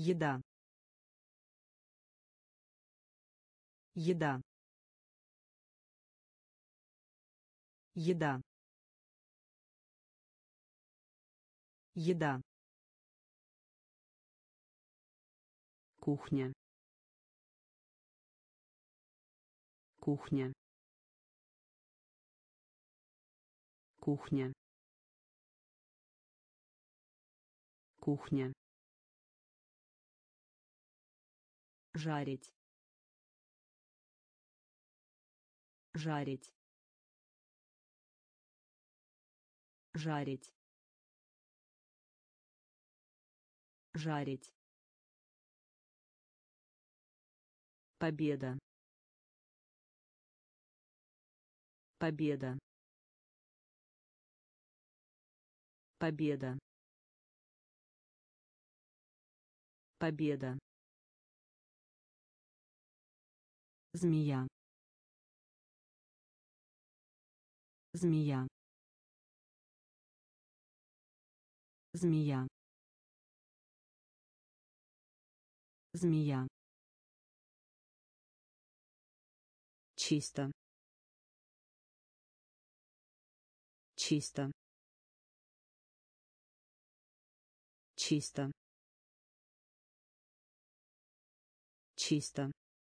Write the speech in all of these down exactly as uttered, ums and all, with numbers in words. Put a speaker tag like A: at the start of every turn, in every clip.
A: еда, еда, еда, еда, кухня, кухня, кухня, кухня, жарить, жарить, жарить, жарить, победа, победа, победа, победа, змея, змея, змея, змея, чисто, чисто, чисто, чисто,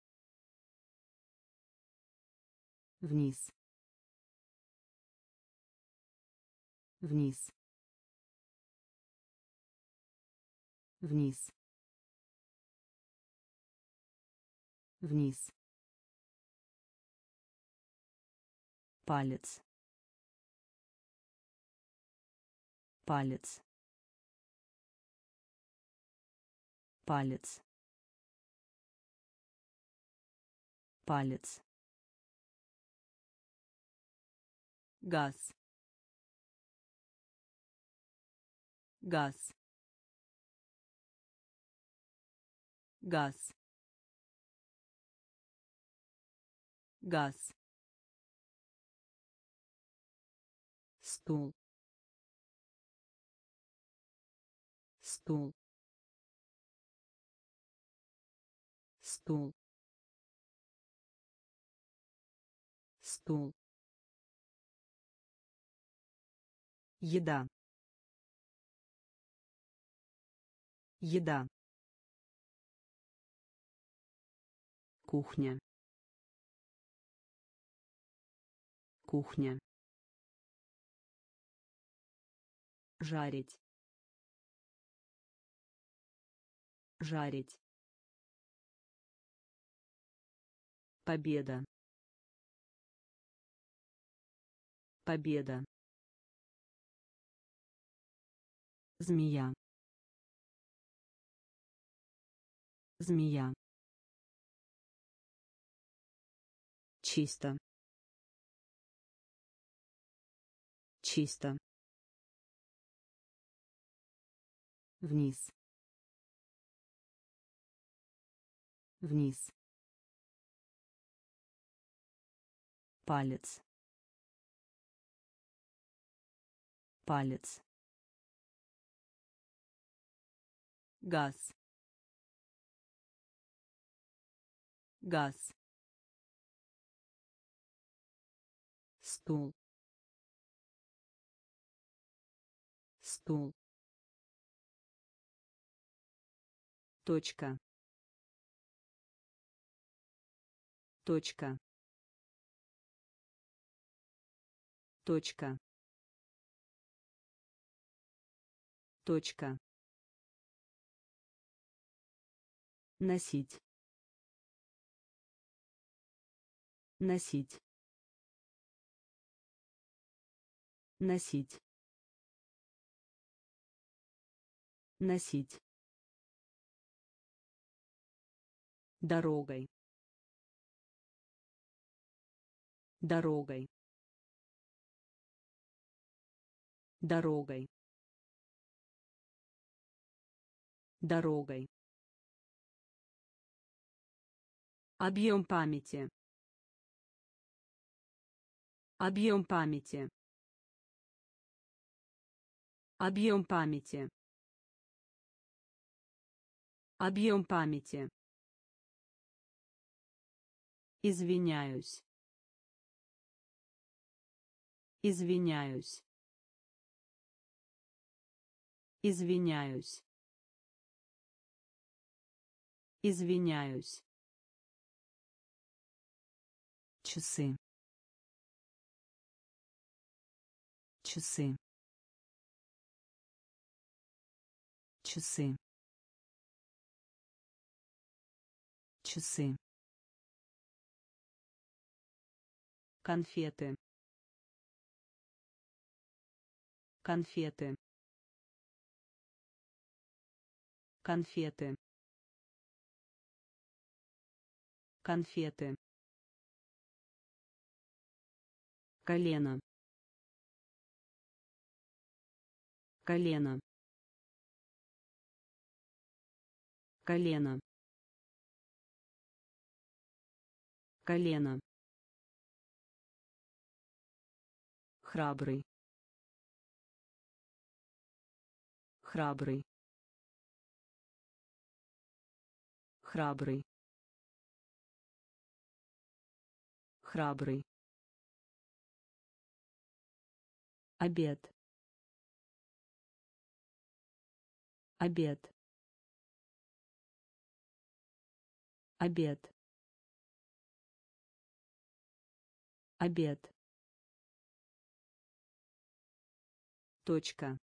A: вниз, вниз, вниз, вниз, палец, палец, палец, палец, газ, газ, газ, газ, стул, стул, стул, стул, еда, еда, кухня, кухня, жарить, жарить, победа, победа, змея, змея, чисто, чисто, вниз, вниз, палец, палец, газ, газ, стул, стул, точка, точка, точка, точка, носить, носить, носить, носить, дорогой, дорогой, дорогой, дорогой, объем памяти, объем памяти, объем памяти, Объем памяти. Извиняюсь. Извиняюсь. Извиняюсь. Извиняюсь. Часы. Часы. Часы. Часы. Конфеты. Конфеты. Конфеты. Конфеты. Колено. Колено. Колено. Колено. Храбрый. Храбрый. Храбрый. Храбрый. Обед. Обед. Обед. Обед. Точка.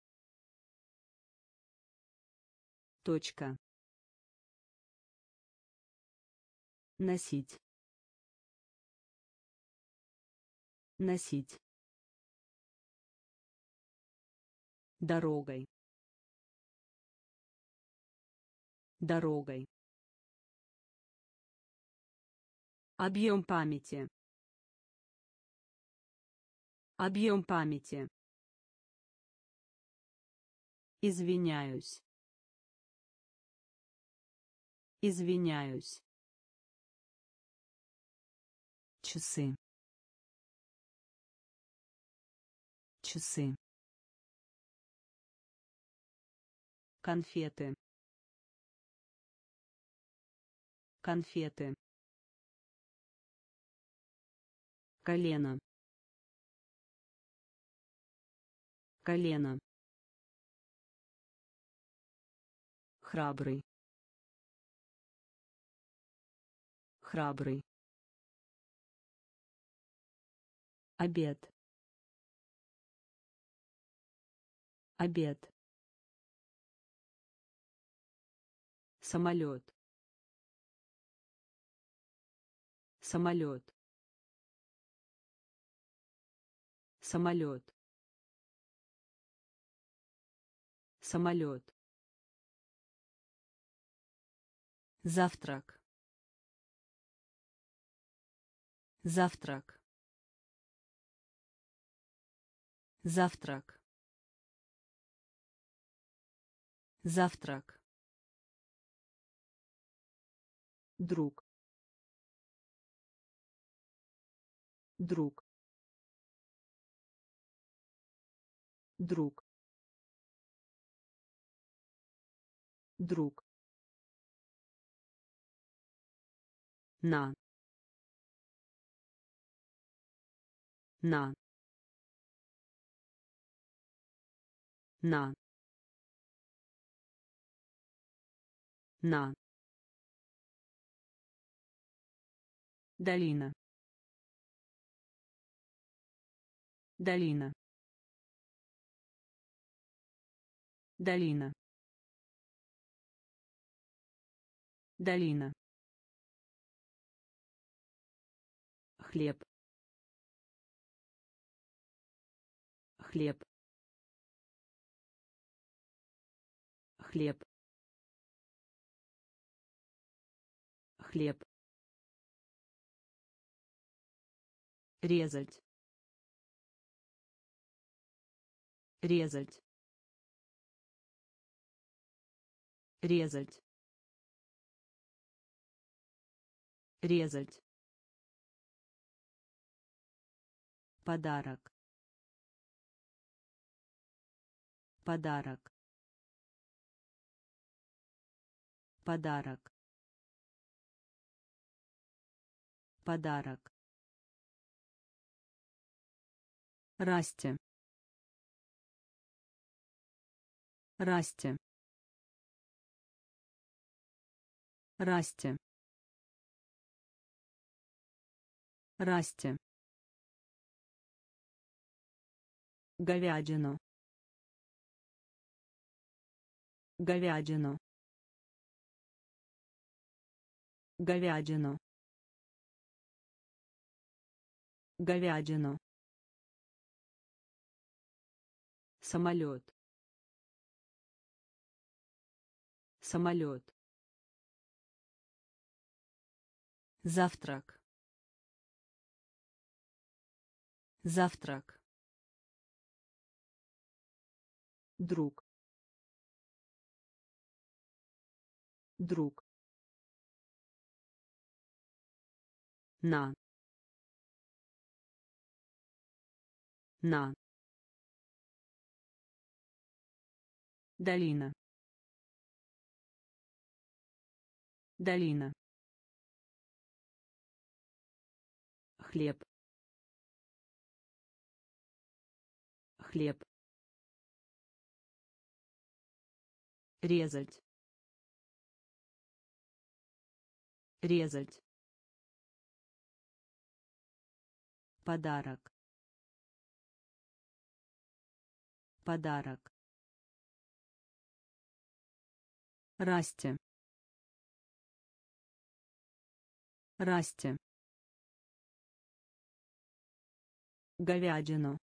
A: Точка. Носить. Носить. Дорогой. Дорогой. Объем памяти. Объем памяти. Извиняюсь. Извиняюсь. Часы. Часы. Конфеты. Конфеты. Колено. Колено. Храбрый. Храбрый. Обед. Обед. Самолет. Самолет. Самолет. Самолет. Завтрак. Завтрак. Завтрак. Завтрак. Друг. Друг. Друг. Друг. На. На. На. На. Долина. Долина. Долина. Долина. Хлеб. Хлеб. Хлеб. Хлеб. Резать. Резать. Резать. Резать. Подарок. Подарок. Подарок. Подарок. Расти. Расти. Расти. Расти. Говядину. Говядину. Говядину. Говядину. Самолет. Самолет. Завтрак. Завтрак. Друг. Друг. На. На. Долина. Долина. Хлеб. Хлеб. Резать. Резать. Подарок. Подарок. Расти. Расти. Говядину.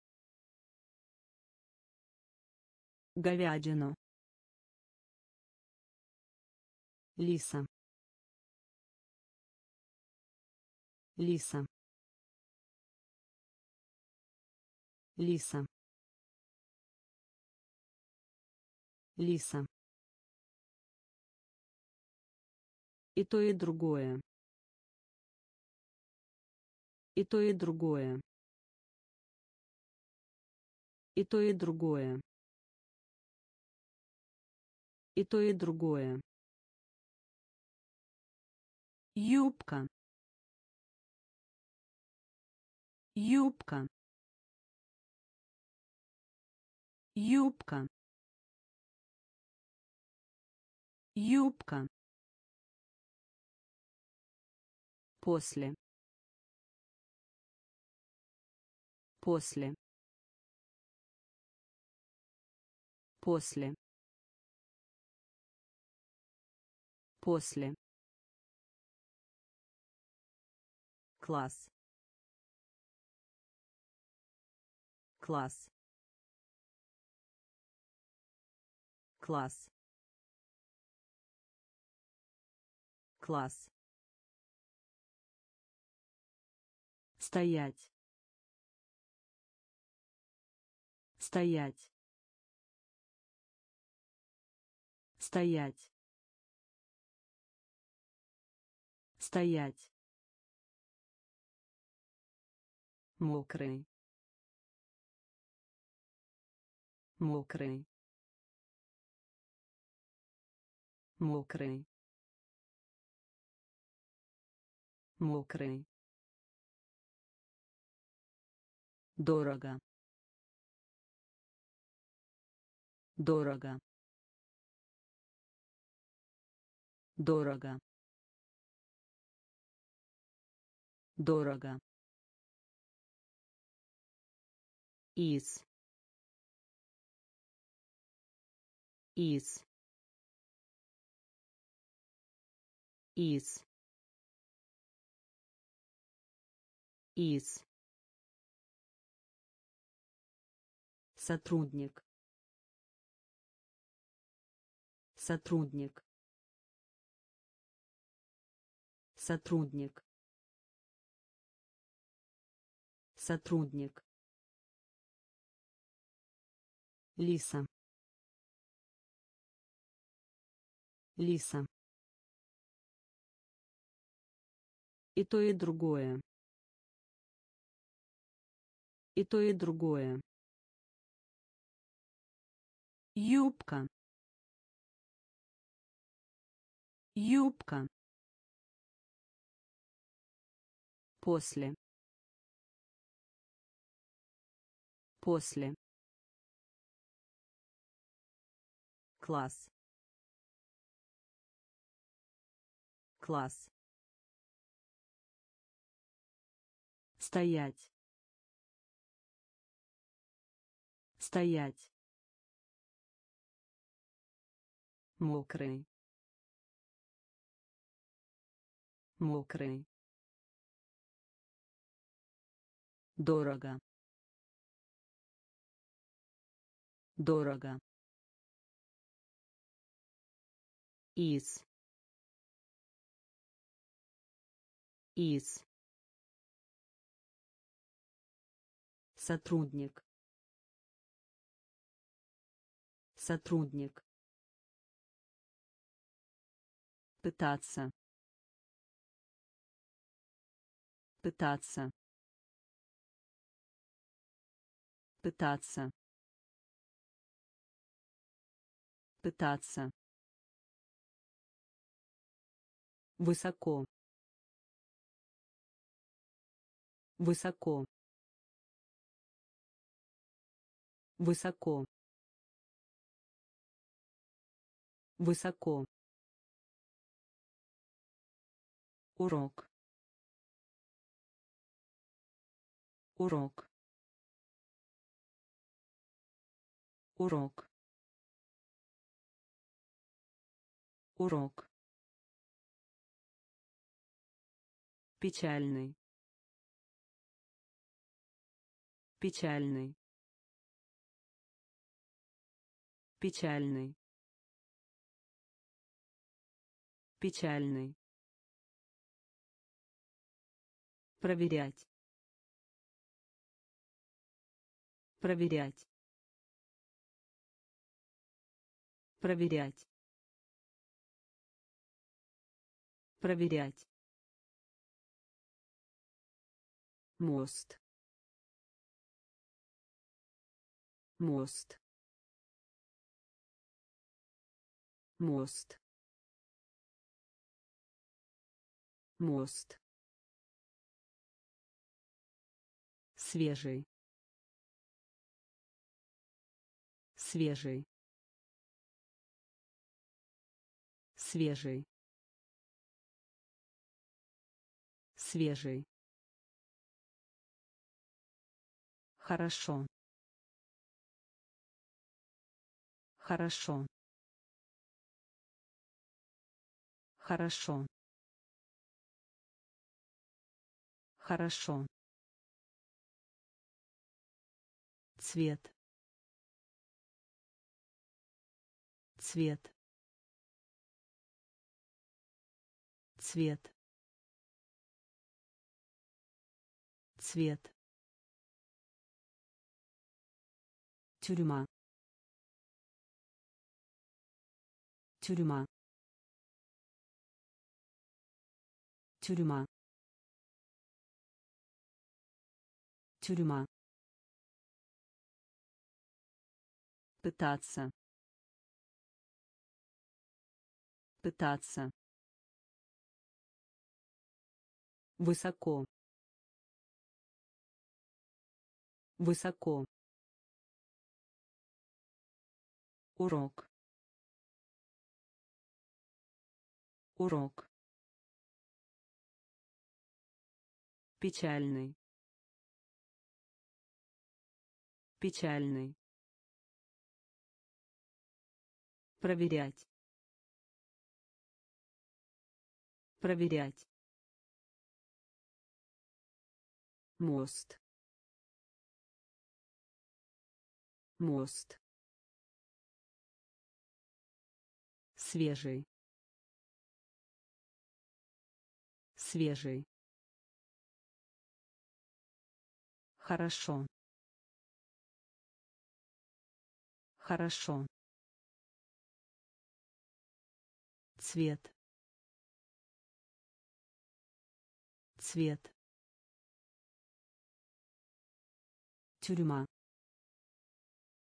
A: Говядину. Лиса. Лиса. Лиса. Лиса. И то, и другое. И то, и другое. И то, и другое. И то, и другое. Юбка. Юбка. Юбка. Юбка. После. После. После. После. Класс. Класс. Класс. Класс. Стоять. Стоять. Стоять. Стоять. Мокрый. Мокрый. Мокрый. Мокрый. Дорого. Дорого. Дорого. Дорого. Из. Из. Из. Из. Сотрудник. Сотрудник. Сотрудник. Сотрудник. Лиса. Лиса. И то, и другое. И то, и другое. Юбка. юбка, после, после, класс, класс, стоять, стоять, мокрый, мокрый, дорого, дорого, из, из, сотрудник, сотрудник, пытаться, пытаться, пытаться, пытаться, высоко, высоко, высоко, высоко, урок, урок, урок, урок, печальный, печальный, печальный, печальный, проверять, проверять, проверять, проверять, мост, мост, мост, мост, свежий, свежий, свежий, свежий, хорошо, хорошо, хорошо, хорошо, цвет, цвет, цвет, цвет, тюрьма, тюрьма, тюрьма, тюрьма, пытаться, пытаться, высоко, высоко, урок, урок, печальный, печальный, проверять, проверять, мост, мост, свежий, свежий, хорошо, хорошо, цвет, цвет, тюрьма,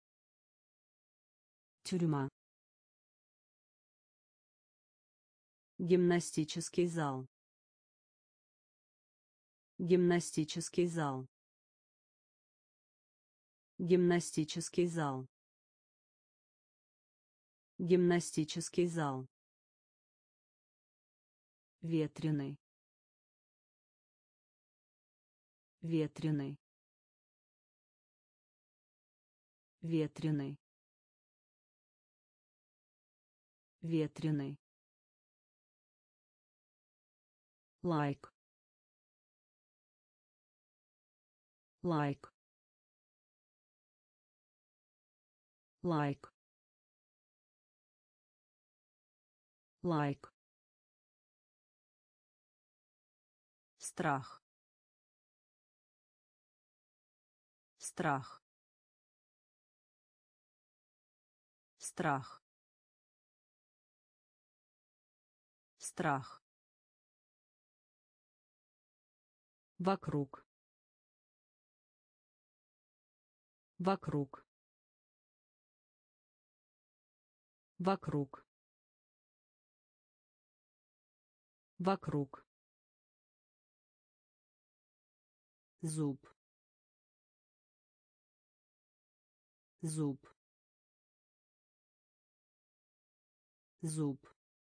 A: тюрьма, Гимнастический зал. Гимнастический зал. Гимнастический зал. Гимнастический зал. Ветреный. Ветреный. Ветреный. Ветреный. Лайк. Лайк. Лайк. Лайк. Страх. Страх. Страх. Страх. Вокруг. Вокруг. Вокруг. Вокруг. Зуб. Зуб. Зуб.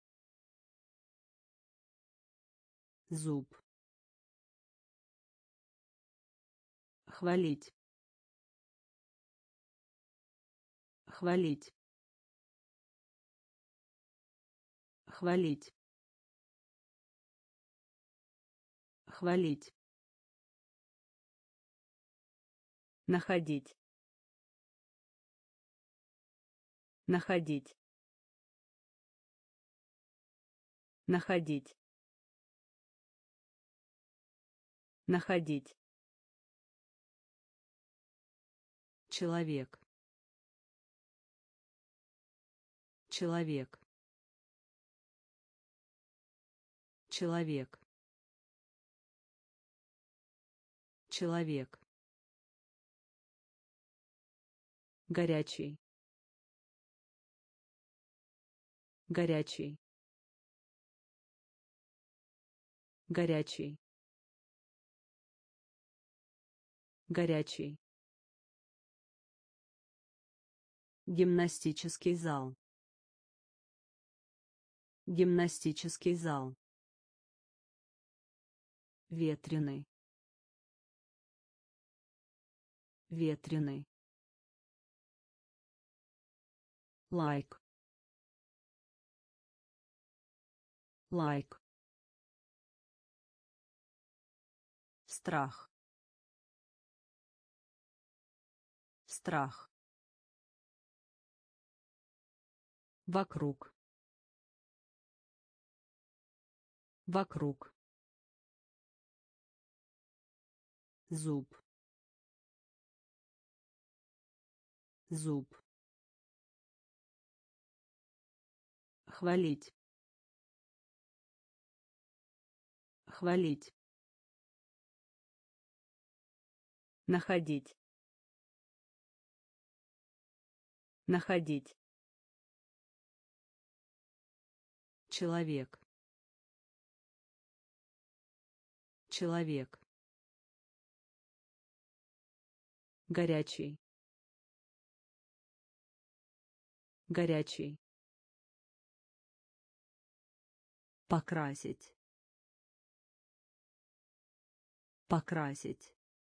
A: Зуб. Хвалить. Хвалить. Хвалить. Хвалить. Находить. Находить. Находить. Находить. Человек. Человек. Человек. Человек. Горячий. Горячий. Горячий. Горячий. Гимнастический зал. Гимнастический зал. Ветреный. Ветреный. Лайк. Лайк. Страх. Страх. Вокруг. Вокруг. Зуб. Зуб. Хвалить. Хвалить. Находить. Находить. Человек. Человек. Горячий. Горячий. Покрасить. Покрасить.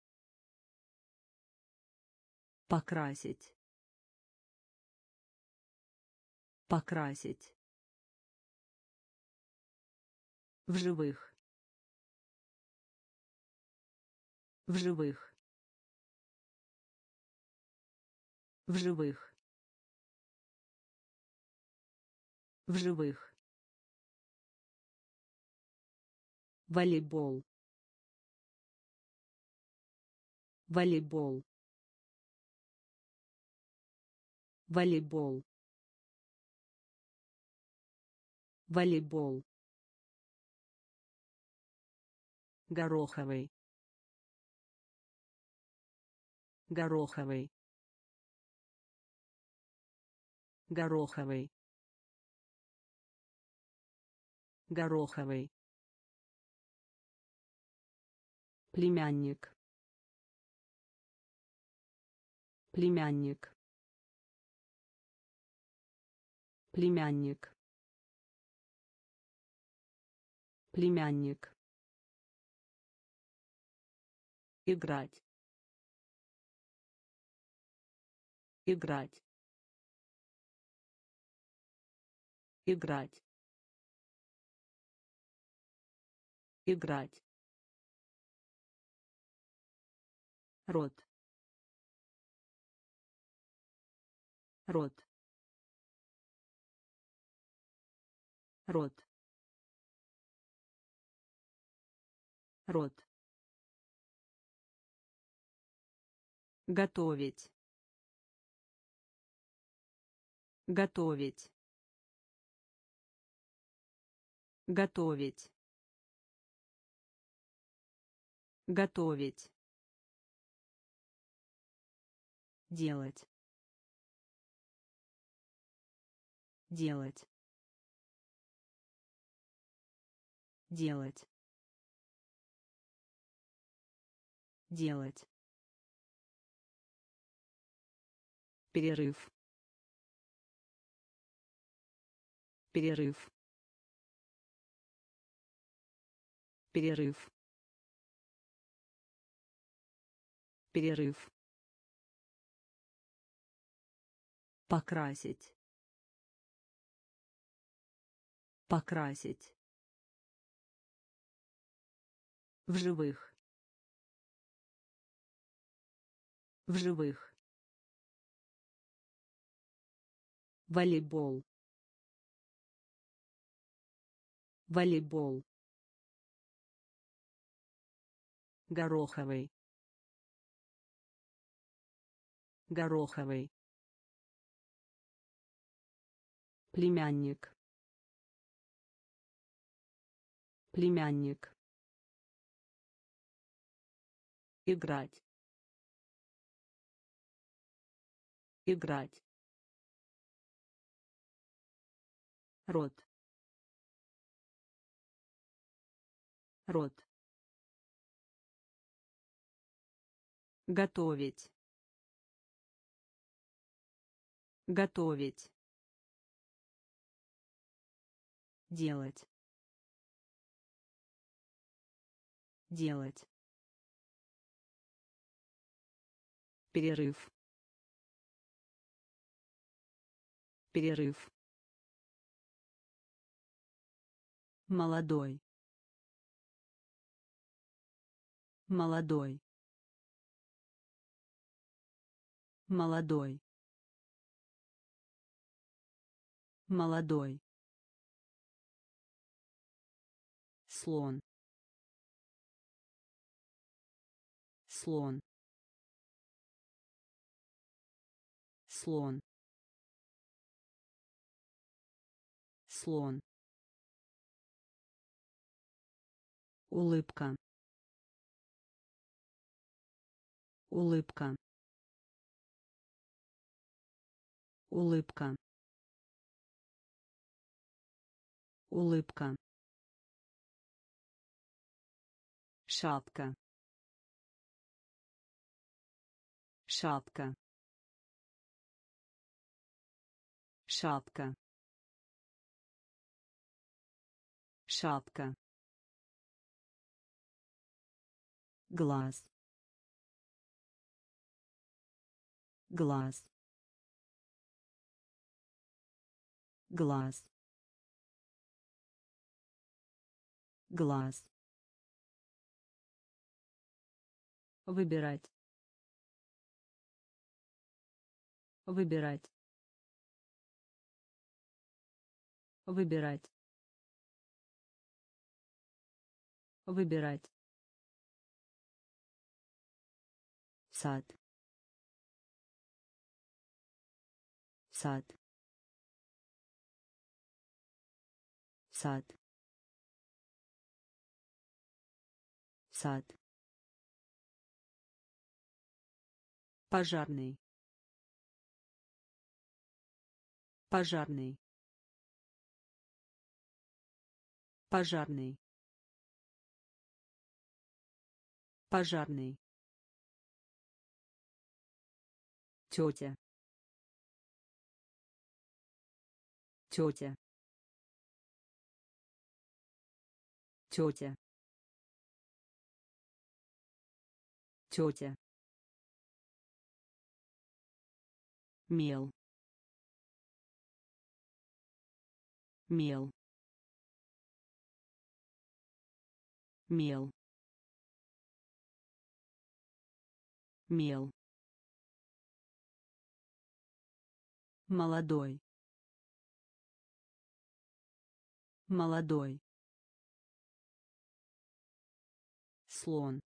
A: Покрасить. Покрасить. В живых. В живых. В живых. В живых. Волейбол. Волейбол. Волейбол. Волейбол. Гороховый. Гороховый. Гороховый. гороховый, племянник, племянник, племянник, племянник, играть, играть, играть, играть, рот, рот, рот, рот, готовить, готовить, готовить, готовить, делать, делать, делать, делать, перерыв, перерыв, перерыв, перерыв, покрасить, покрасить, в живых, в живых, волейбол, волейбол, гороховый, гороховый, племянник, племянник, играть, играть, рот, рот, готовить, готовить, делать, делать, перерыв, перерыв, молодой, молодой, молодой, молодой, слон, слон, слон, слон, улыбка, улыбка, улыбка, улыбка, шапка, шапка, шапка, шапка, глаз, глаз, глаз, глаз, выбирать, выбирать, выбирать, выбирать, сад, сад, сад, сад, пожарный, пожарный, пожарный, пожарный, тетя, тетя, тетя, тетя, мел, мел, мел, мел, молодой, молодой, слон,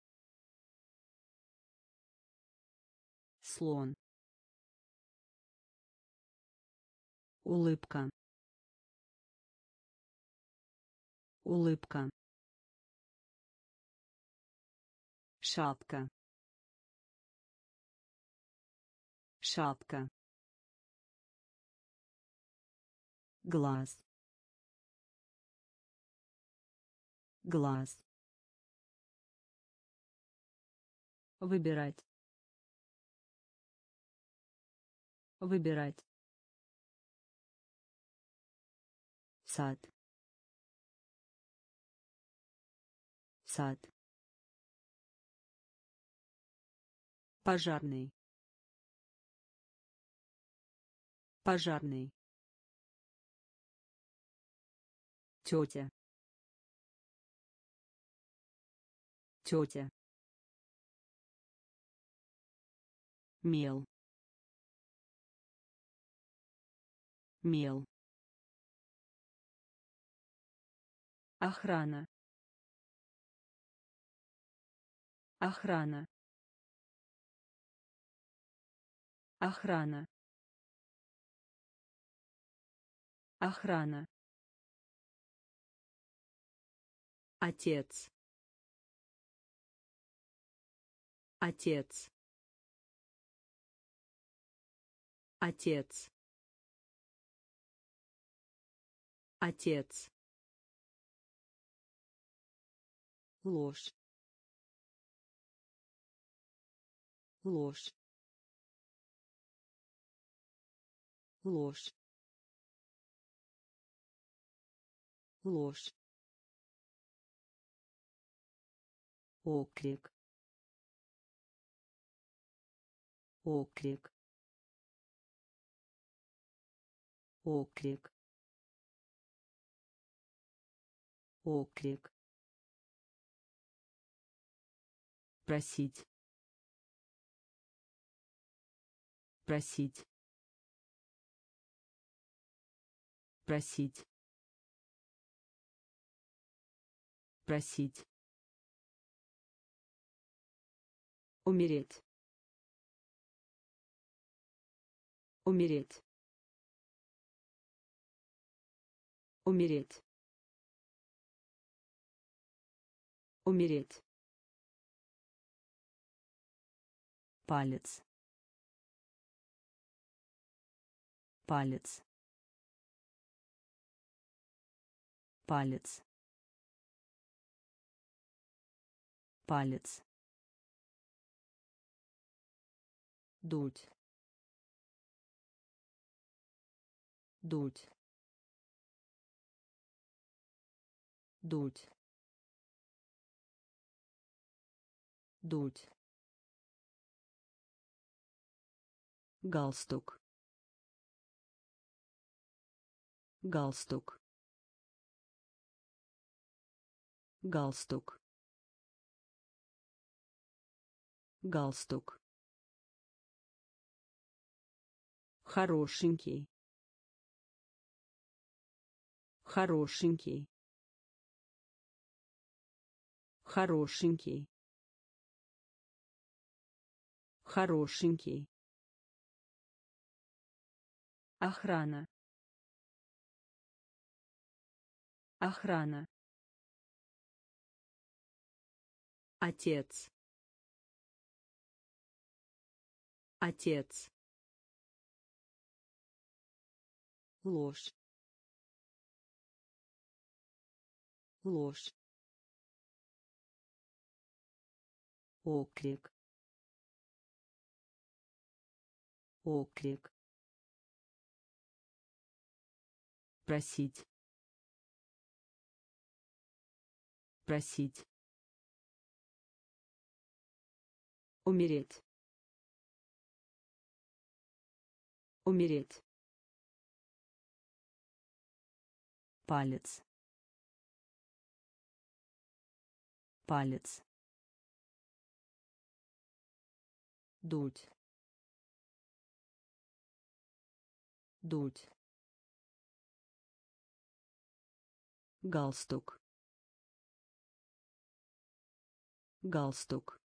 A: слон, улыбка, улыбка, шапка, шапка, глаз, глаз, выбирать, выбирать, сад, сад, пожарный, пожарный, тетя, тетя, мел, мел, охрана, охрана, охрана, охрана, отец, отец, отец, отец, ложь, ложь, ложь, ложь, оклик, оклик, оклик, оклик, просить, просить, просить, просить, умереть, умереть, умереть, умереть, палец, палец, палец, палец, дуть, дуть, дуть, дуть, галстук, галстук, галстук, галстук, хорошенький, хорошенький, хорошенький, хорошенький, охрана, охрана, отец, отец, ложь, ложь, оклик, оклик, просить, просить, умереть, умереть, палец, палец, дуть, дуть, галстук, галстук,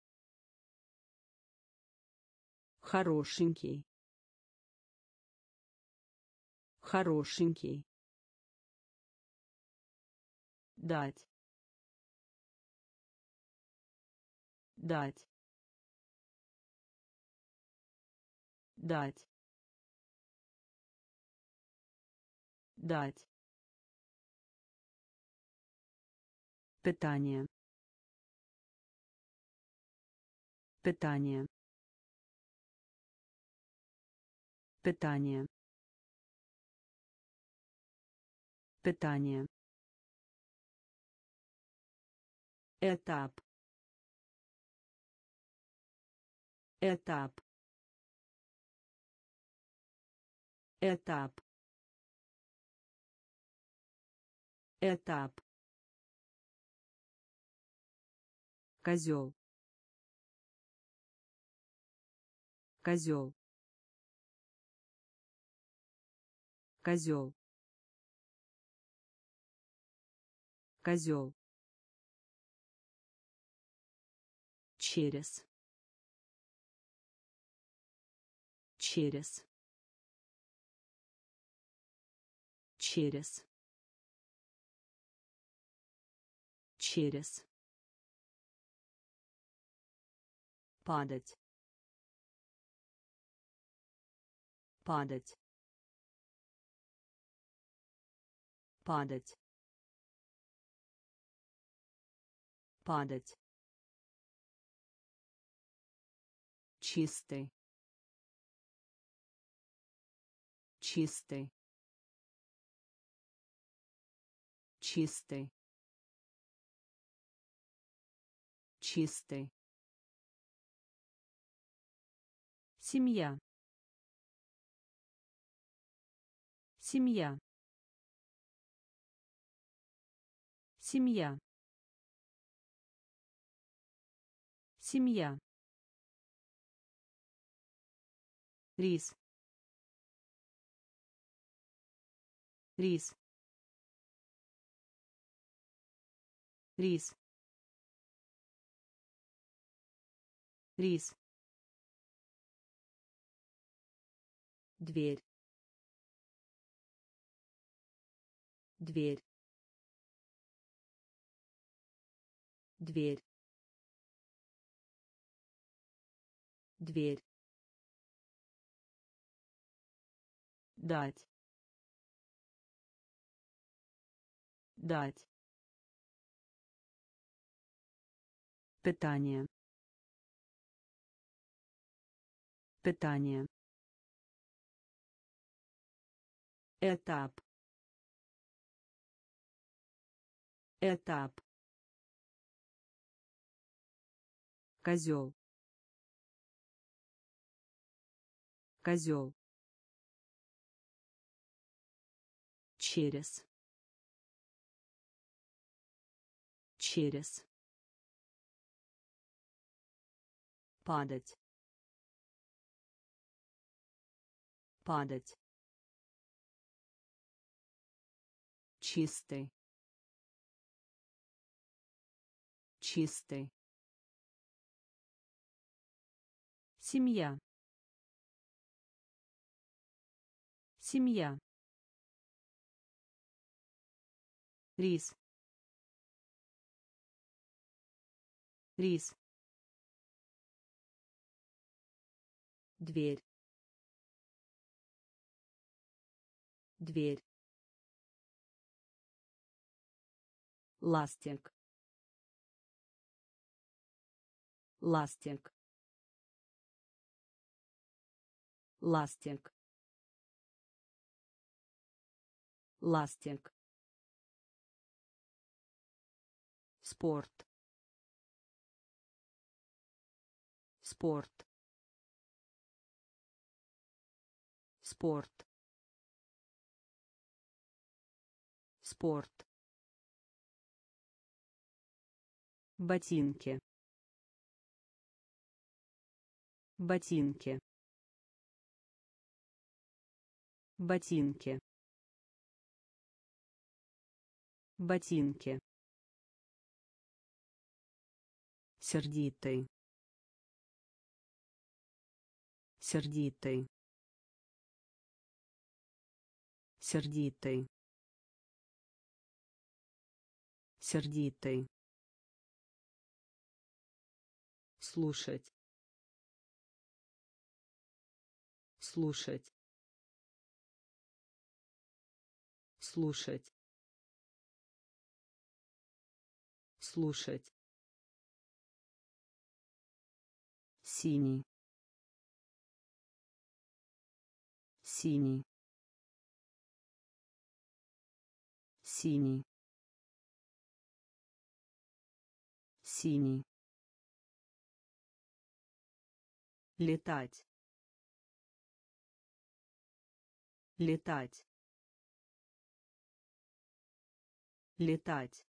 A: хорошенький, хорошенький, дать, дать, дать, дать, питание, питание, питание, питание, этап, этап, этап, этап, козел, козел, козел, козел, через, через, через, через, падать, падать, падать, падать, чистый, чистый, чистый, чистый, семья, семья, семья, семья, рис, рис, рис, рис, дверь, дверь, дверь, дверь, дать, дать, питание, питание, этап, этап, козел, козел, через, через, падать, падать, чистый, чистый, семья, семья, рис, рис, дверь, дверь, ластик, ластик, ластик, ластик, спорт, спорт, спорт, спорт, ботинки, ботинки, ботинки, ботинки, сердитый, сердитый, сердитый, сердитый, слушать, слушать, слушать, слушать, синий, синий, синий, синий, летать, летать, летать,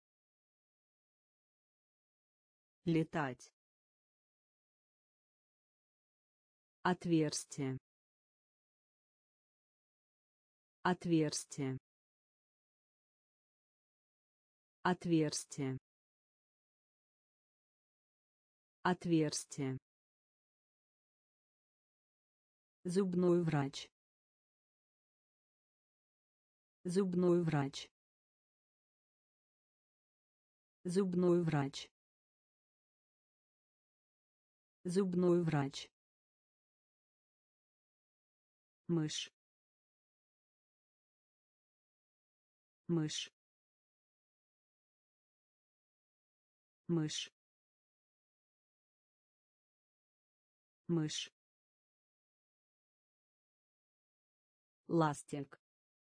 A: летать, отверстие, отверстие, отверстие, отверстие, зубной врач, зубной врач, зубной врач, зубной врач, мышь, мышь, мышь, мышь, ластик,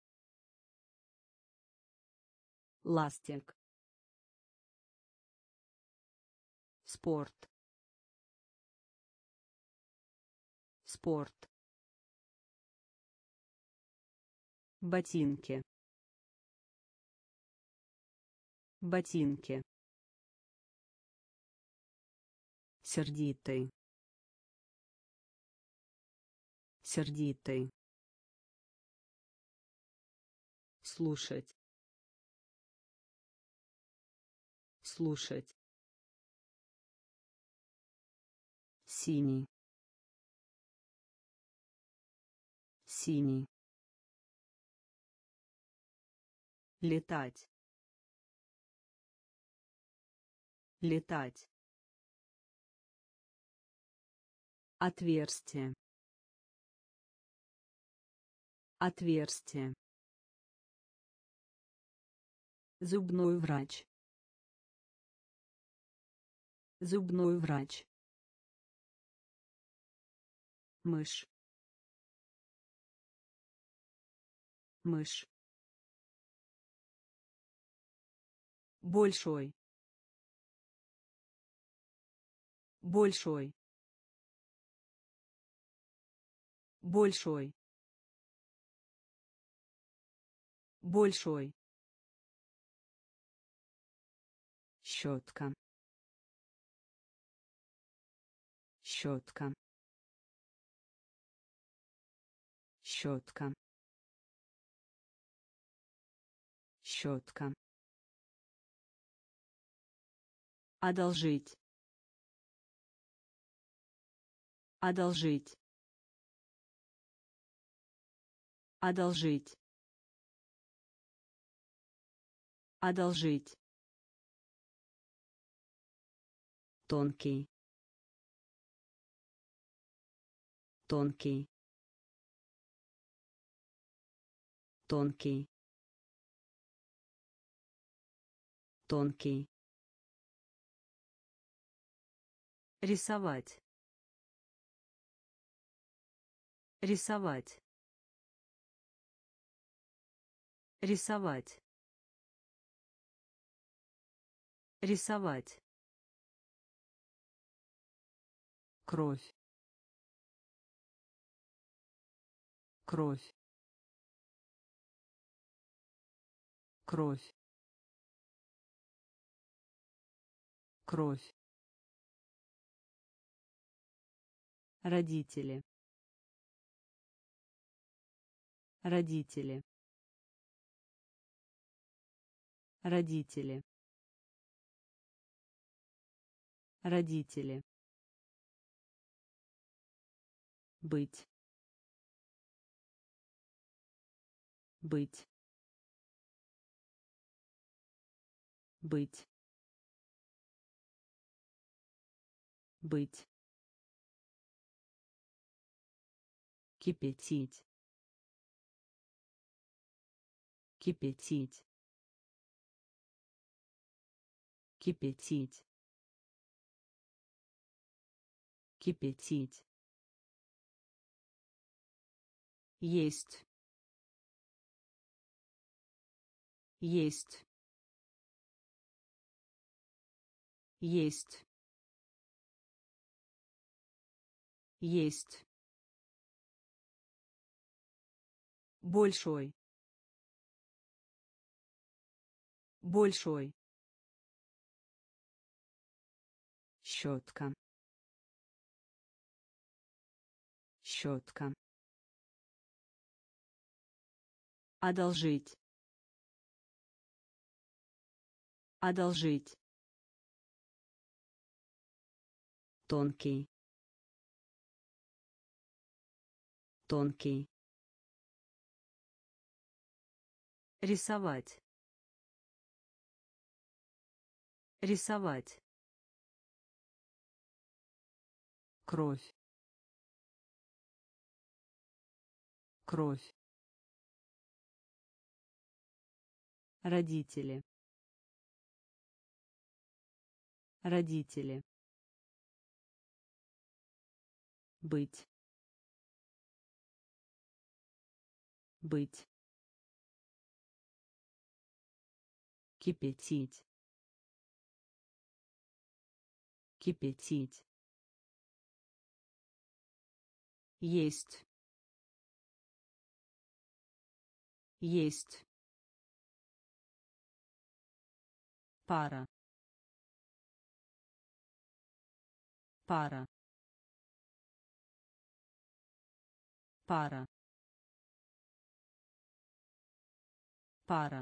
A: ластик, спорт, спорт, ботинки, ботинки, сердитый, сердитый, слушать, слушать, синий, синий, летать, летать, отверстие, отверстие, зубной врач, зубной врач, мышь, мышь, большой, большой, большой, большой, щетка, щетка, щетка, щетка, одолжить, одолжить, одолжить, одолжить, тонкий, тонкий, тонкий, тонкий, рисовать, рисовать, рисовать, рисовать, кровь, кровь, кровь, кровь, родители, родители, родители, родители, быть, быть, быть, быть, кипятить, кипятить, кипятить, кипятить, есть, есть, есть, есть, большой, большой, щетка, щетка, одолжить, одолжить, тонкий, тонкий, рисовать, рисовать, кровь, кровь, родители, родители, быть, быть, кипятить, кипятить, есть, есть, пара, пара, пара, пара,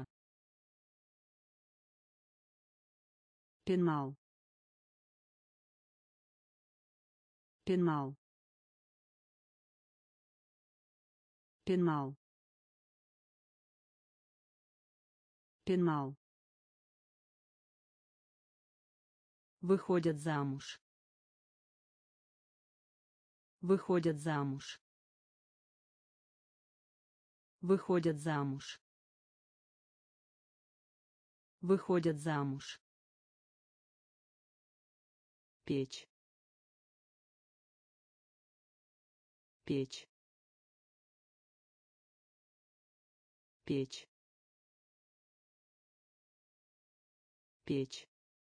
A: пенал, пенал, пенал, пенал, выходят замуж, выходят замуж, выходят замуж, выходят замуж, печь, печь, печь, печь,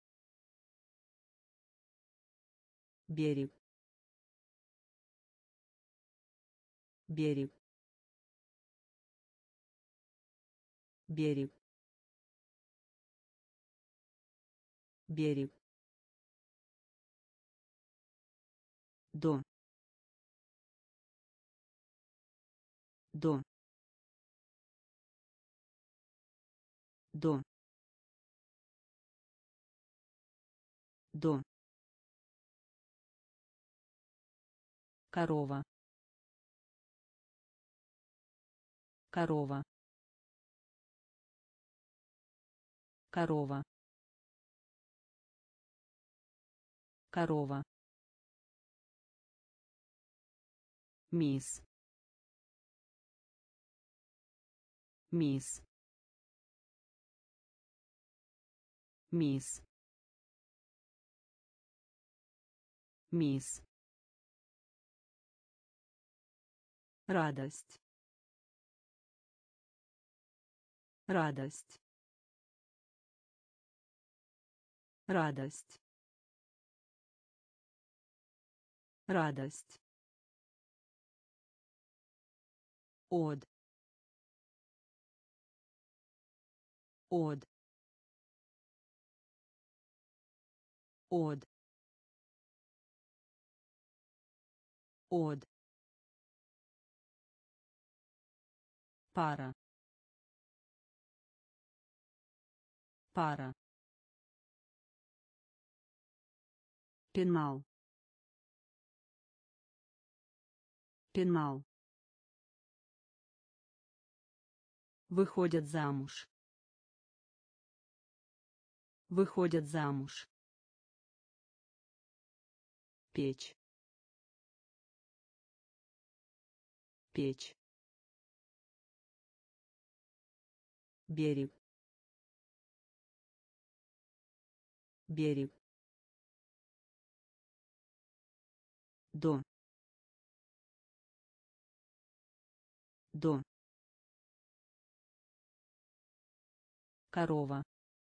A: берег, берег, берег, берег, до, до, до, до, корова, корова, корова, корова, мисс, мисс, мисс, мисс, радость, радость, радость, радость, от, от, от, от, пара, пара, пенал, пенал, выходят замуж, выходят замуж, печь, печь, берег, берег, до, до, корова,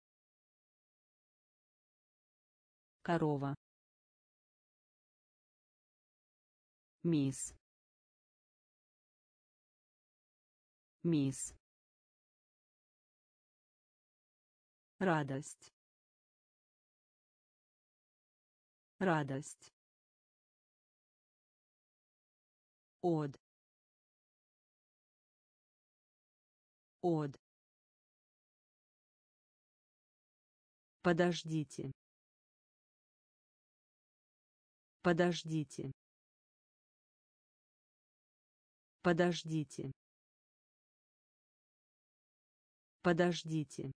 A: корова, мисс, мисс, радость, радость, от, от, подождите, подождите, подождите, подождите,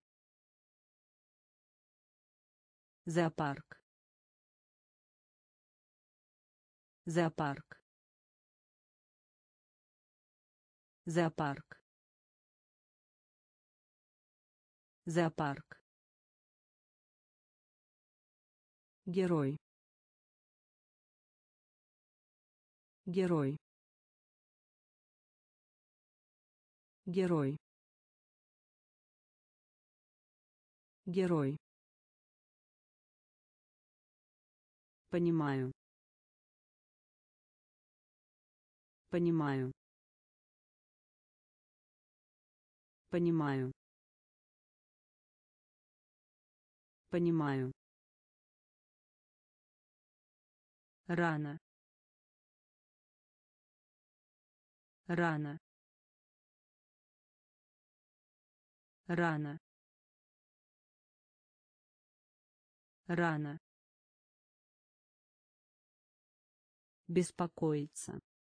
A: зоопарк, зоопарк, зоопарк, зоопарк, герой, герой, герой, герой, понимаю, понимаю, понимаю, понимаю, рано, рано, рано, рано, беспокоиться,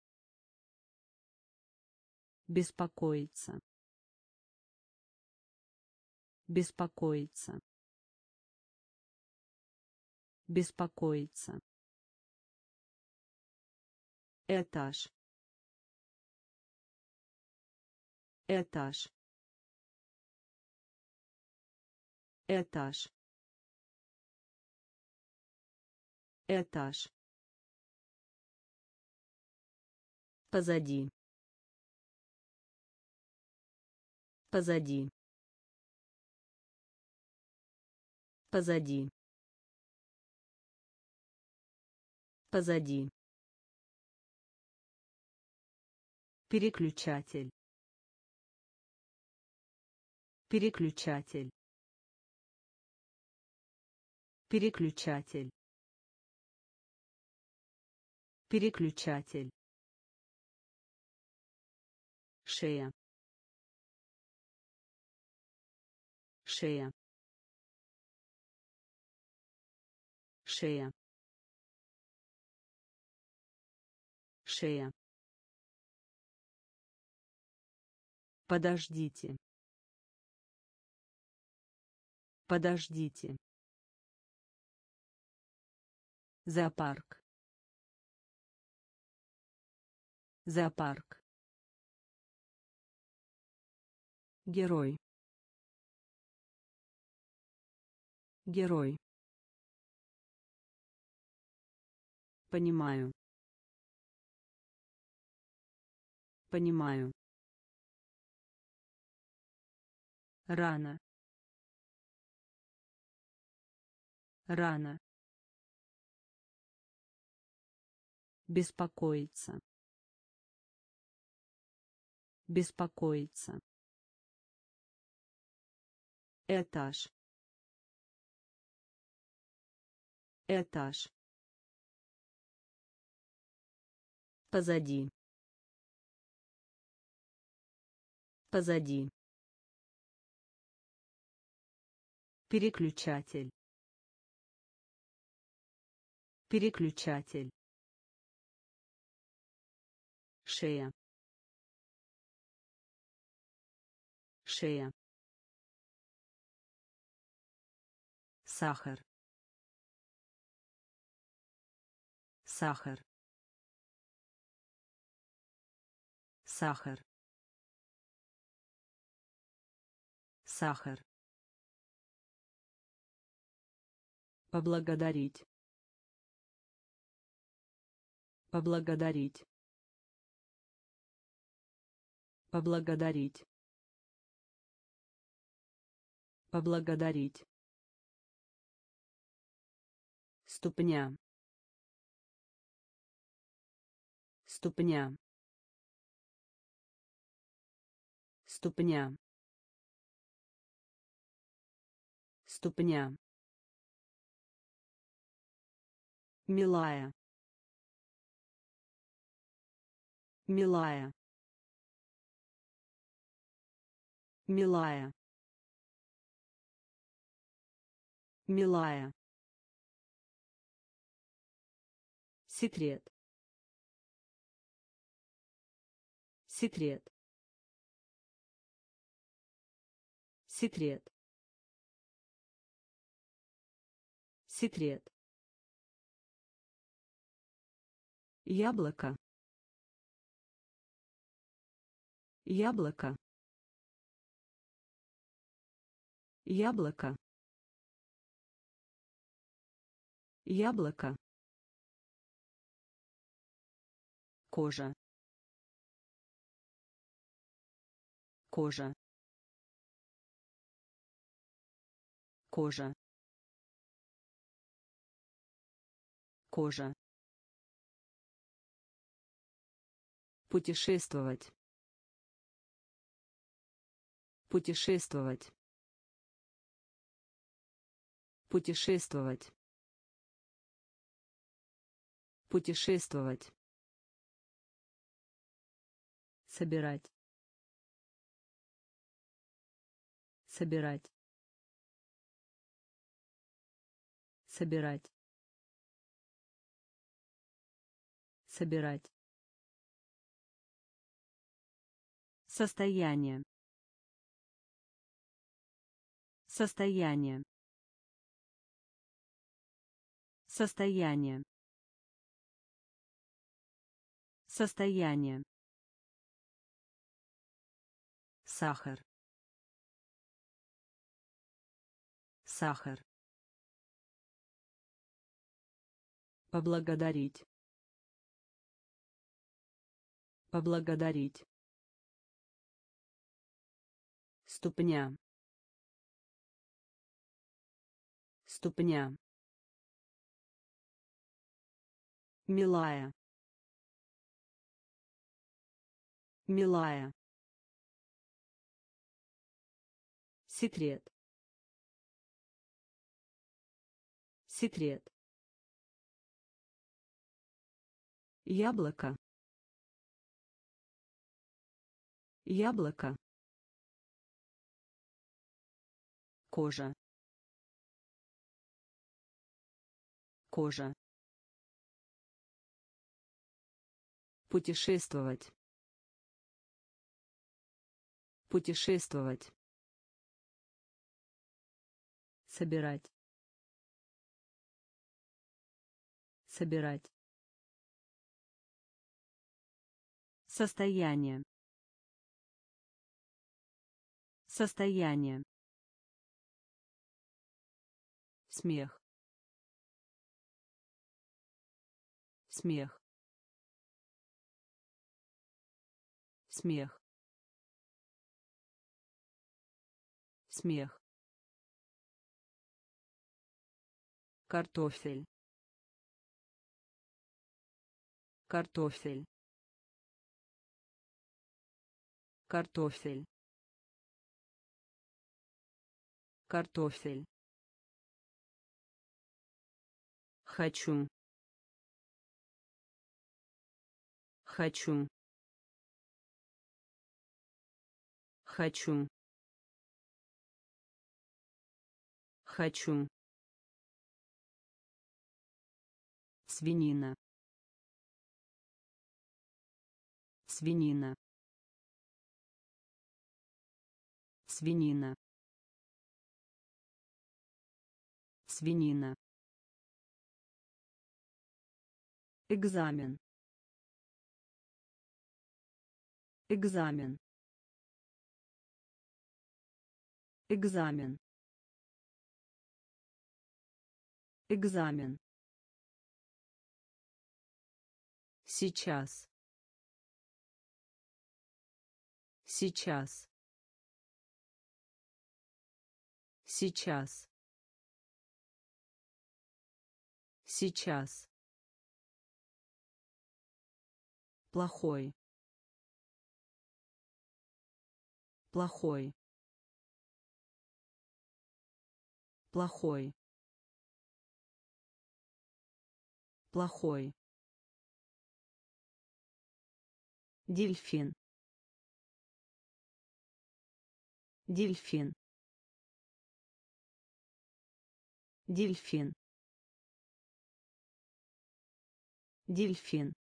A: беспокоиться, беспокоиться, беспокоиться, этаж, этаж, этаж, этаж, позади, позади, позади, позади, переключатель, переключатель, переключатель, переключатель, шея, шея, шея, шея, подождите, подождите, зоопарк, зоопарк, герой, Герой. Понимаю. Понимаю. Рано. Рано. Беспокоиться. Беспокоиться. Этаж. Этаж. Позади. Позади. Переключатель. Переключатель. Шея. Шея. Сахар. Сахар. Сахар. Сахар. Поблагодарить. Поблагодарить. Поблагодарить. Поблагодарить. Ступня. Ступня. Ступня. Ступня. Милая. Милая. Милая. Милая. Секрет. Секрет. Секрет. Секрет. Яблоко. Яблоко. Яблоко. Яблоко. Кожа. Кожа. Кожа. Кожа. Путешествовать. Путешествовать. Путешествовать. Путешествовать. Собирать. Собирать. Собирать. Собирать. Состояние. Состояние. Состояние. Состояние. Сахар. Сахар. Поблагодарить. Поблагодарить. Ступня. Ступня. Милая. Милая. Секрет. Секрет. Яблоко. Яблоко. Кожа. Кожа. Путешествовать. Путешествовать. Собирать. Собирать. Состояние. Состояние. Смех. Смех. Смех. Смех. Картофель. Картофель. Картофель. Картофель. Хочу. Хочу. Хочу. Хочу. Свинина. Свинина. Свинина. Свинина. Экзамен. Экзамен. Экзамен. Экзамен. Сейчас. Сейчас. Сейчас. Сейчас. Плохой. Плохой. Плохой. Плохой. Дельфин. Дельфин. Дельфин. Дельфин.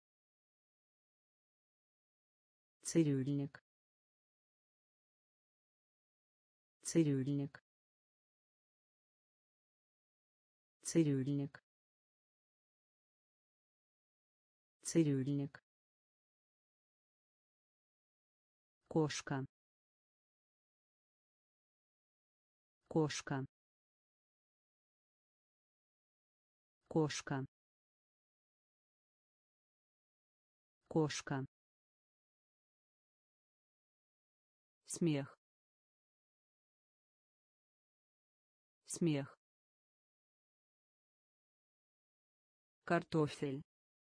A: Цирюльник. Цирюльник. Цирюльник. Цирюльник. Кошка. Кошка. Кошка. Кошка. Смех. Смех. Картофель.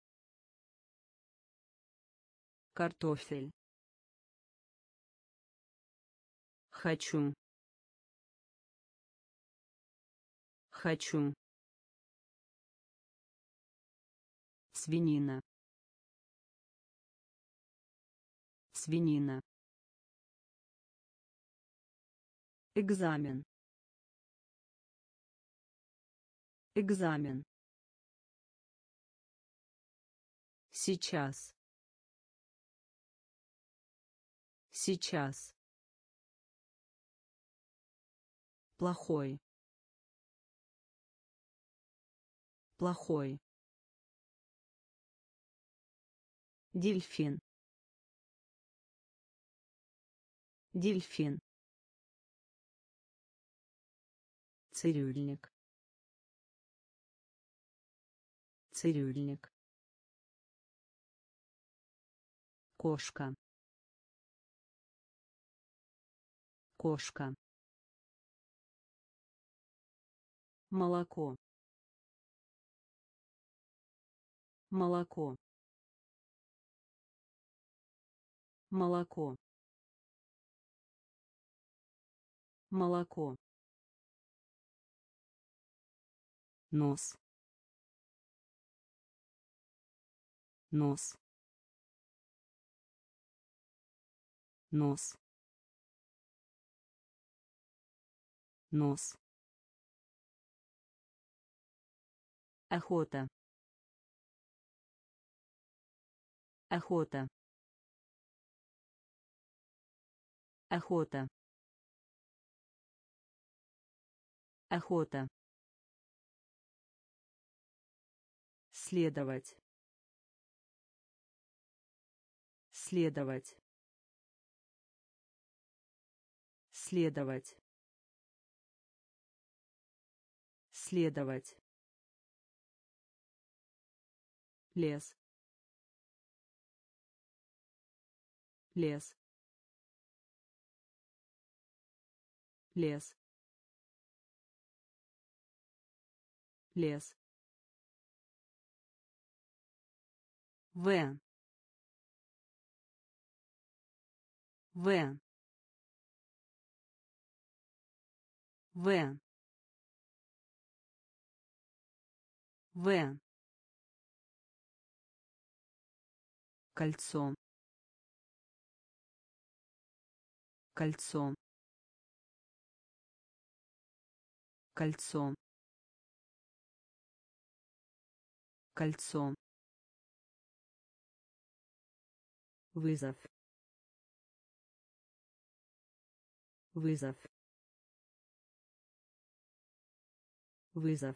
A: Картофель. Хочу. Хочу. Свинина. Свинина. Экзамен. Экзамен. Сейчас. Сейчас. Плохой. Плохой. Дельфин. Дельфин. Цирюльник. Цирюльник. Кошка. Кошка. Молоко. Молоко. Молоко. Молоко. Нос. Нос. Нос. Нос. Охота. Охота. Охота. Охота. Следовать. Следовать. Следовать. следовать, лес, лес, лес, лес, В. В. В. В. Кольцо. Кольцо. Кольцо. Кольцо. Вызов. Вызов. Вызов.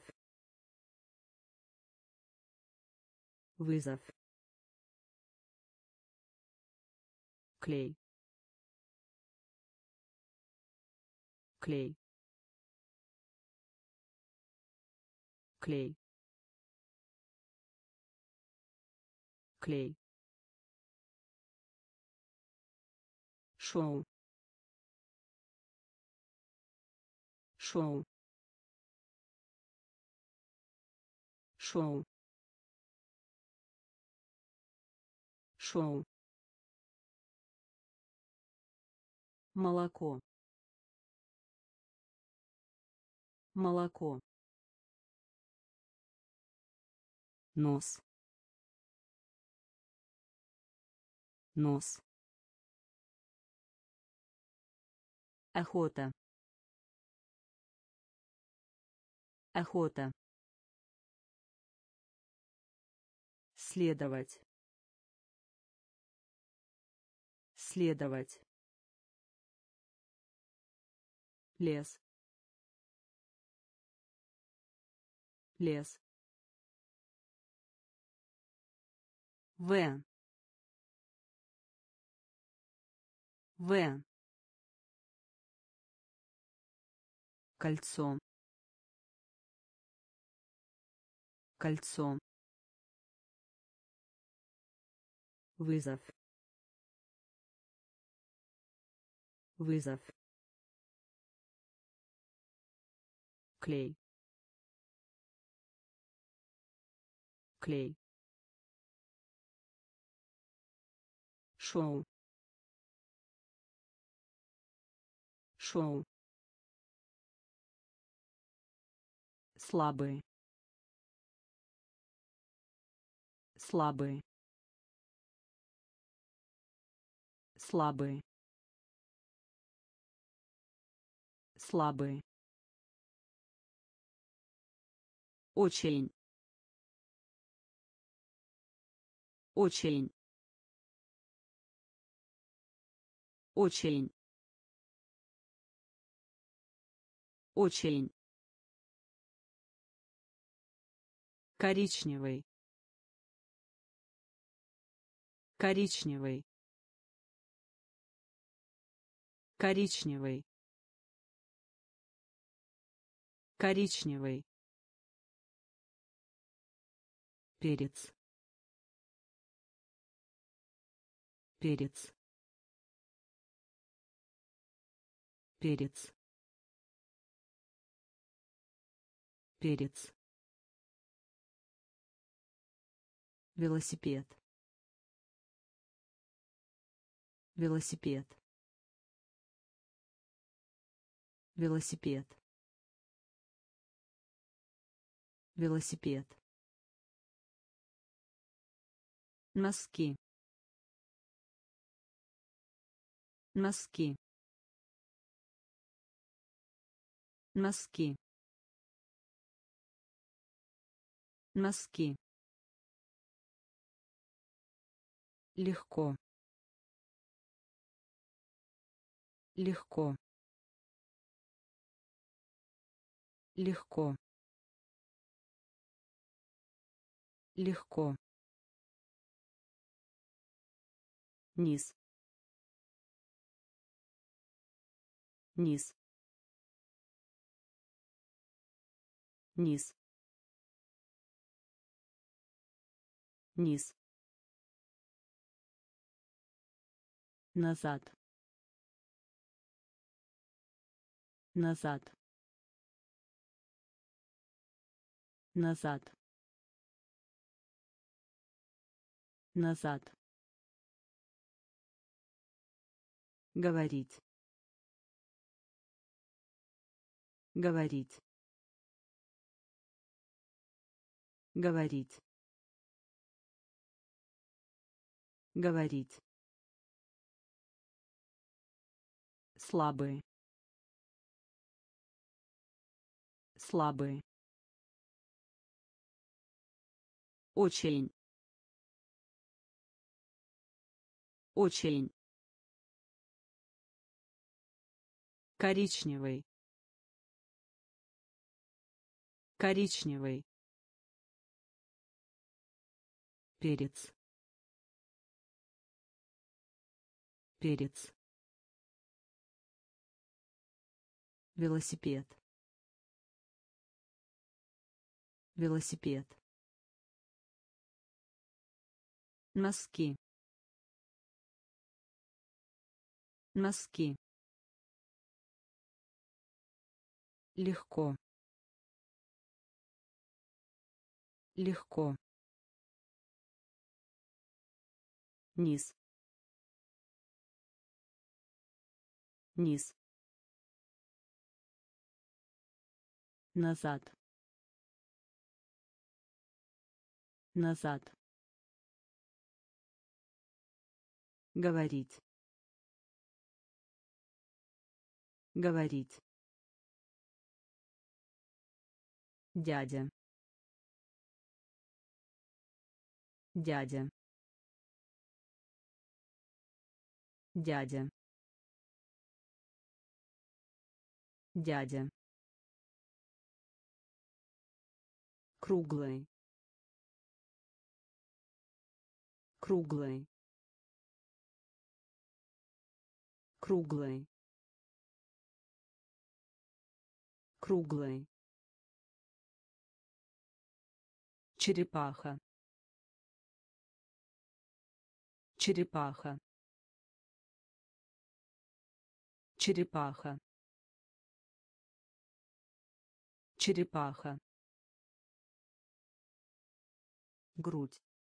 A: Вызов. Клей. Клей. Клей. Клей. Шоу. Шоу. Шоу. Шоу. Молоко. Молоко. Нос. Нос. Охота. Охота. Следовать. Следовать. Лес. Лес. В. В. Кольцо. Кольцо. Вызов. Вызов. Клей. Клей. Шоу. Шоу. Слабый. Слабый. Слабый. Слабый. Очень. Очень. Очень. Очень. Коричневый. Коричневый. Коричневый. Коричневый. Перец. Перец. Перец. Перец. Велосипед. Велосипед. Велосипед. Велосипед. Носки. Носки. Носки. Носки. Легко. Легко. Легко. Легко. Низ. Низ. низ, низ, назад, назад, назад, назад, говорить, говорить, говорить, говорить, слабые, слабые, очень, очень, коричневый, коричневый, перец, перец, велосипед, велосипед, носки, носки, легко, легко, низ, низ, назад, назад, говорить, говорить, дядя, дядя, дядя, дядя, круглый, круглый, круглый, круглый, черепаха, черепаха, черепаха, черепаха, грудь,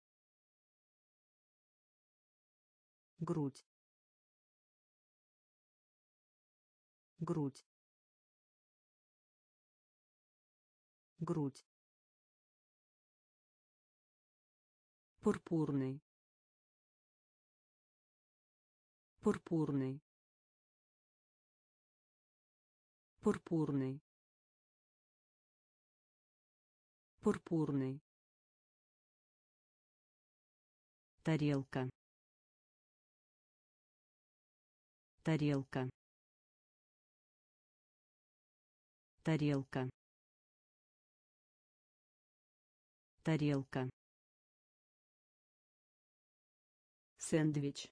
A: грудь, грудь, грудь, пурпурный, пурпурный, пурпурный, пурпурный, тарелка, тарелка, тарелка, тарелка, сэндвич,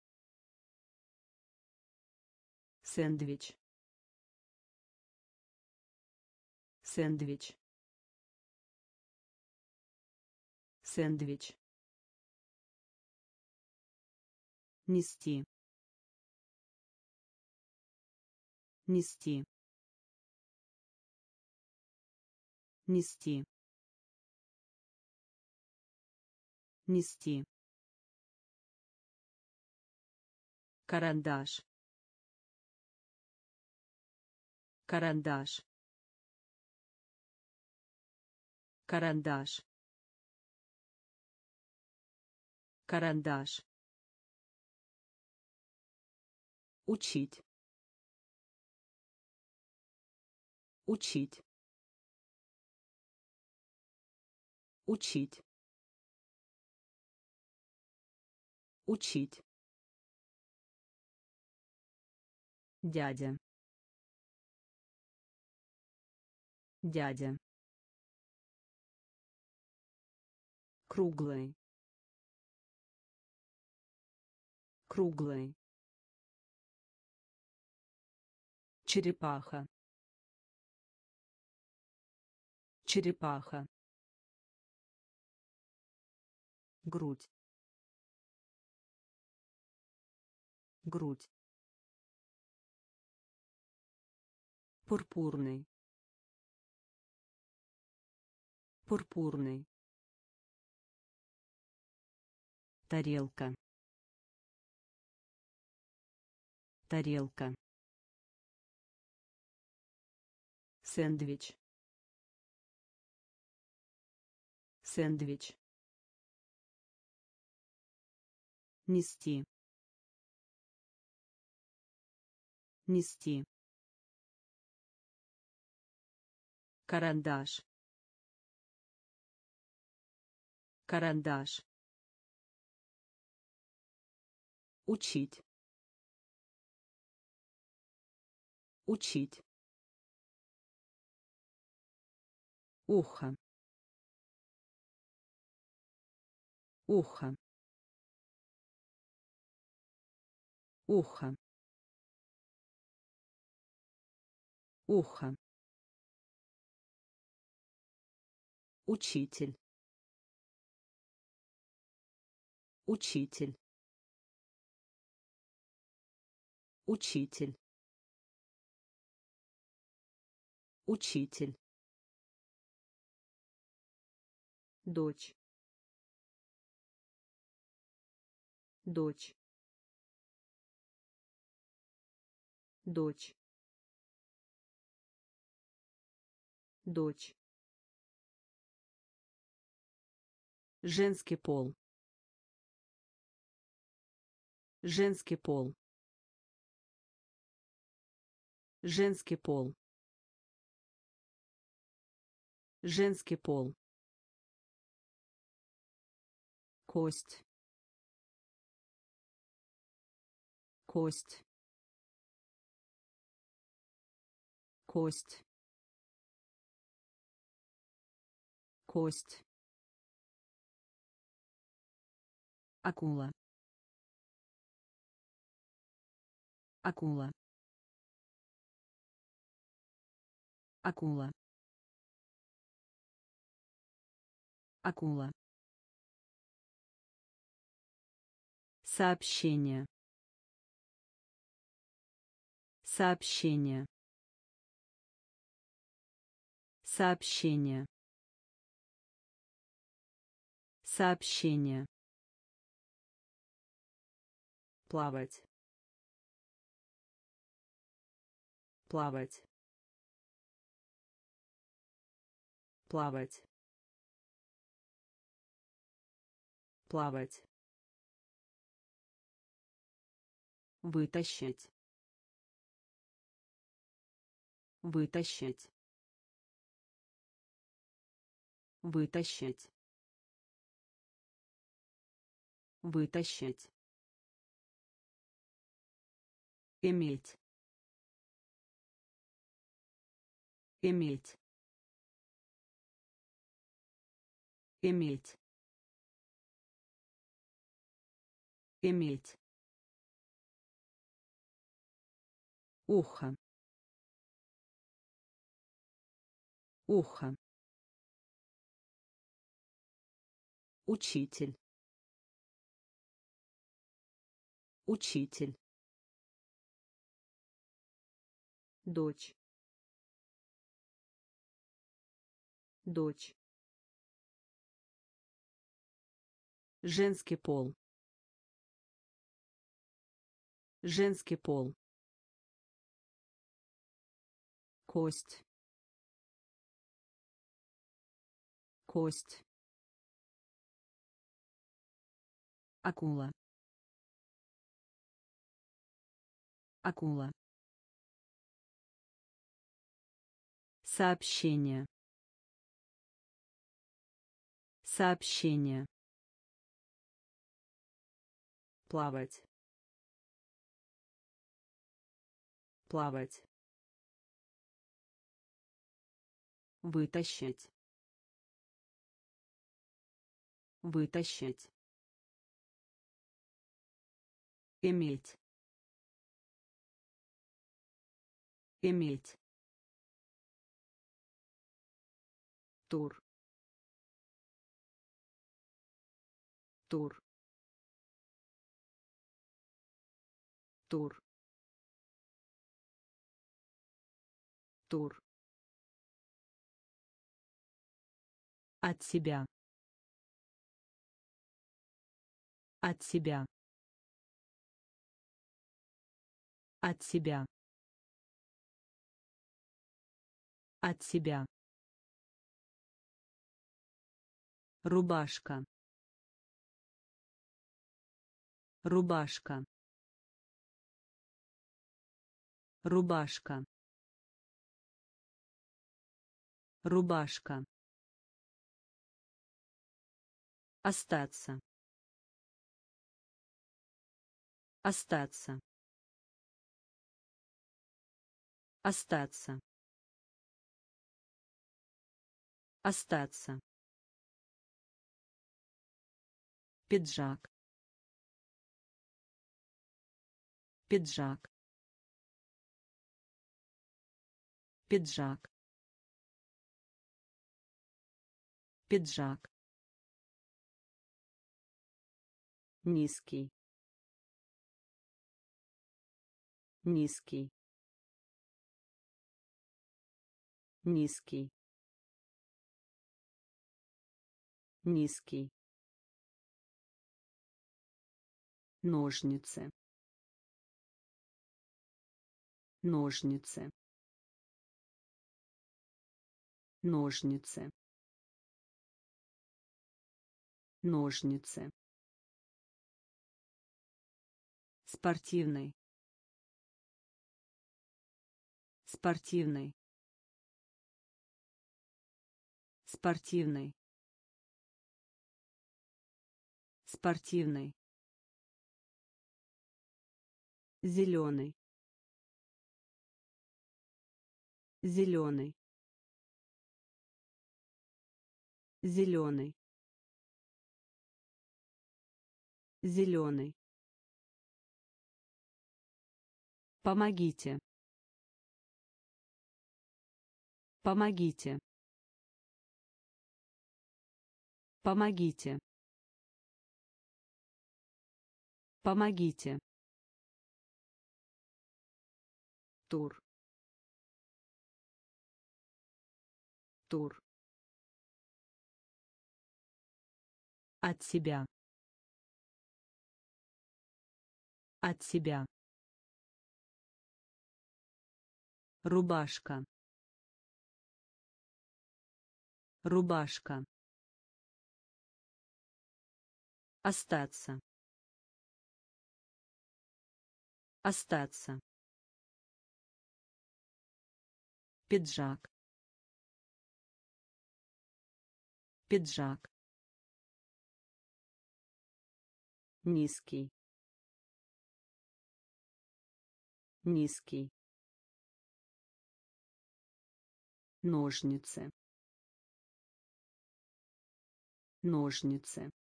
A: сэндвич, сэндвич, сэндвич, нести, нести, нести, нести, карандаш, карандаш, карандаш, карандаш, учить, учить, учить, учить, дядя, дядя, круглый, круглый, черепаха, Черепаха. Грудь. Грудь. Пурпурный. Пурпурный. Тарелка. Тарелка. Сэндвич. Сэндвич. Нести. Нести. Карандаш. Карандаш. Учить. Учить. Ухо. Ухо. Ухо. Ухо. Учитель. Учитель. Учитель. Учитель. Дочь. Дочь. Дочь. Дочь. Женский пол. Женский пол. Женский пол. Женский пол. Кость. Кость. Кость. Кость. Акула. Акула. Акула. Акула. Сообщение. Сообщение. Сообщение. Сообщение. Плавать. Плавать. Плавать. Плавать. Вытащить. Вытащить. Вытащить. Вытащить. Иметь. Иметь. Иметь. Иметь. Ухо. Ухо. Учитель. Учитель. Дочь. Дочь. Женский пол. Женский пол. Кость. Кость. Акула. Акула. Сообщение. Сообщение. Плавать. Плавать. Вытащить. Вытащить. Иметь. Иметь. тур, тур, тур, тур. От себя. От себя. От себя. От себя. Рубашка. Рубашка. Рубашка. Рубашка. Остаться. Остаться. Остаться. Остаться. Пиджак. Пиджак. Пиджак. Пиджак. Низкий. Низкий. Низкий. Низкий. Ножницы. Ножницы. Ножницы. Ножницы. Спортивный. Спортивный. Спортивный. Спортивный. Зеленый. Зеленый. Зеленый. Зеленый. Помогите. Помогите. Помогите. Помогите. Тур. Тур. От себя. От себя. Рубашка. Рубашка. Остаться. Остаться. Пиджак. Пиджак. Низкий. Низкий. Ножницы. Ножницы.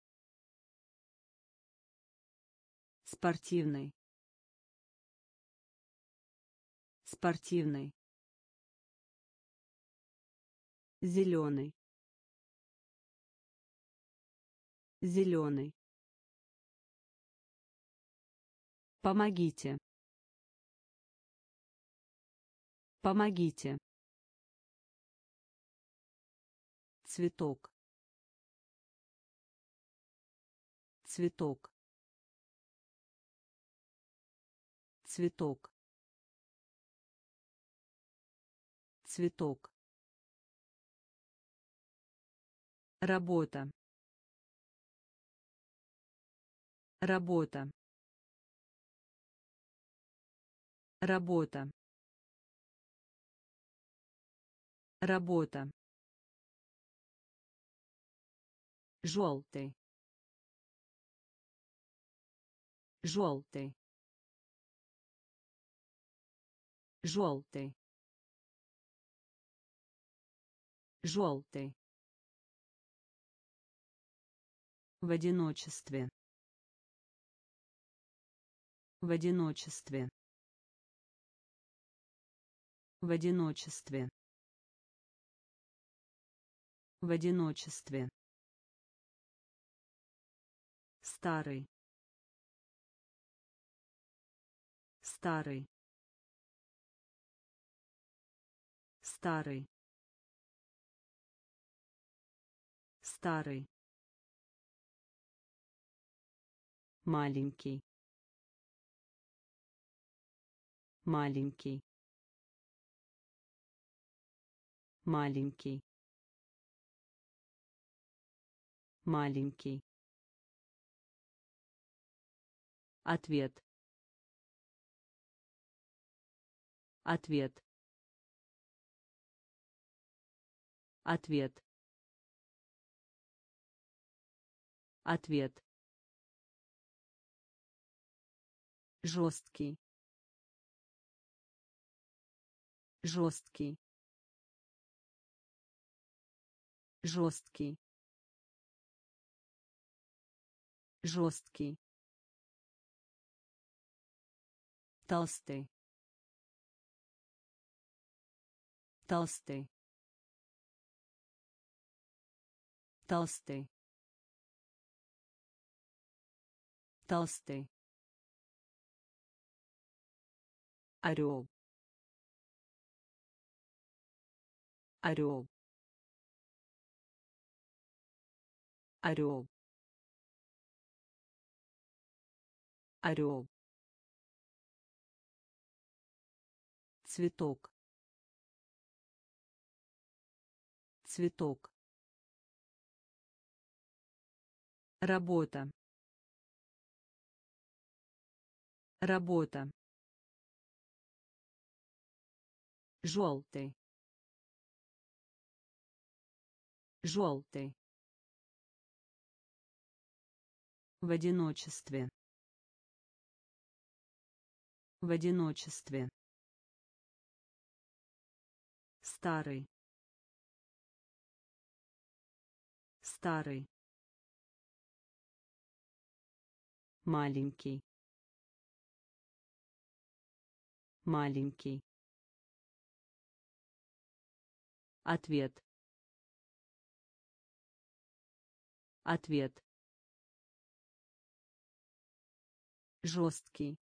A: Спортивный. Спортивный. Зеленый. Зеленый. Помогите. Помогите. Цветок. Цветок. Цветок. Цветок. Работа. Работа. Работа. Работа. Желтый. Желтый. Желтый. Желтый. В одиночестве. В одиночестве. В одиночестве. В одиночестве. Старый. Старый. Старый. Старый. Маленький. Маленький. Маленький. Маленький. Ответ. Ответ. Ответ. Ответ. Жесткий. Жесткий. Жесткий. Жесткий. Толстый. Толстый. Толстый. Толстый. Орел. Орел. Орел. Орел. Цветок. Цветок. Работа. Работа. Желтый. Желтый. В одиночестве. В одиночестве. Старый. Старый. Маленький. Маленький. Ответ. Ответ. Жесткий.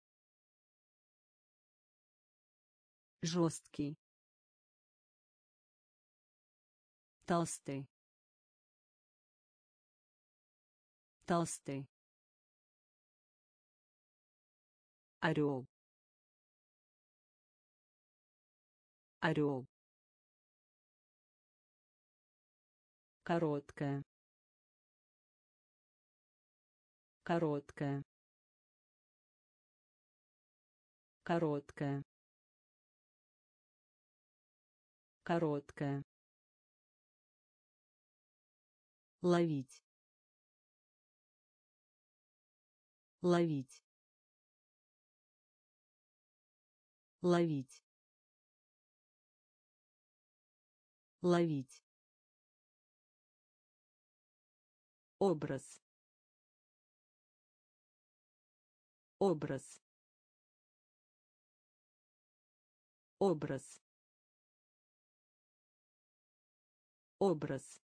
A: Жесткий. Толстый. Толстый. Орел. Орел. Короткая. Короткая. Короткая. Короткая. Ловить. Ловить. Ловить. Ловить. Образ. Образ. Образ. Образ.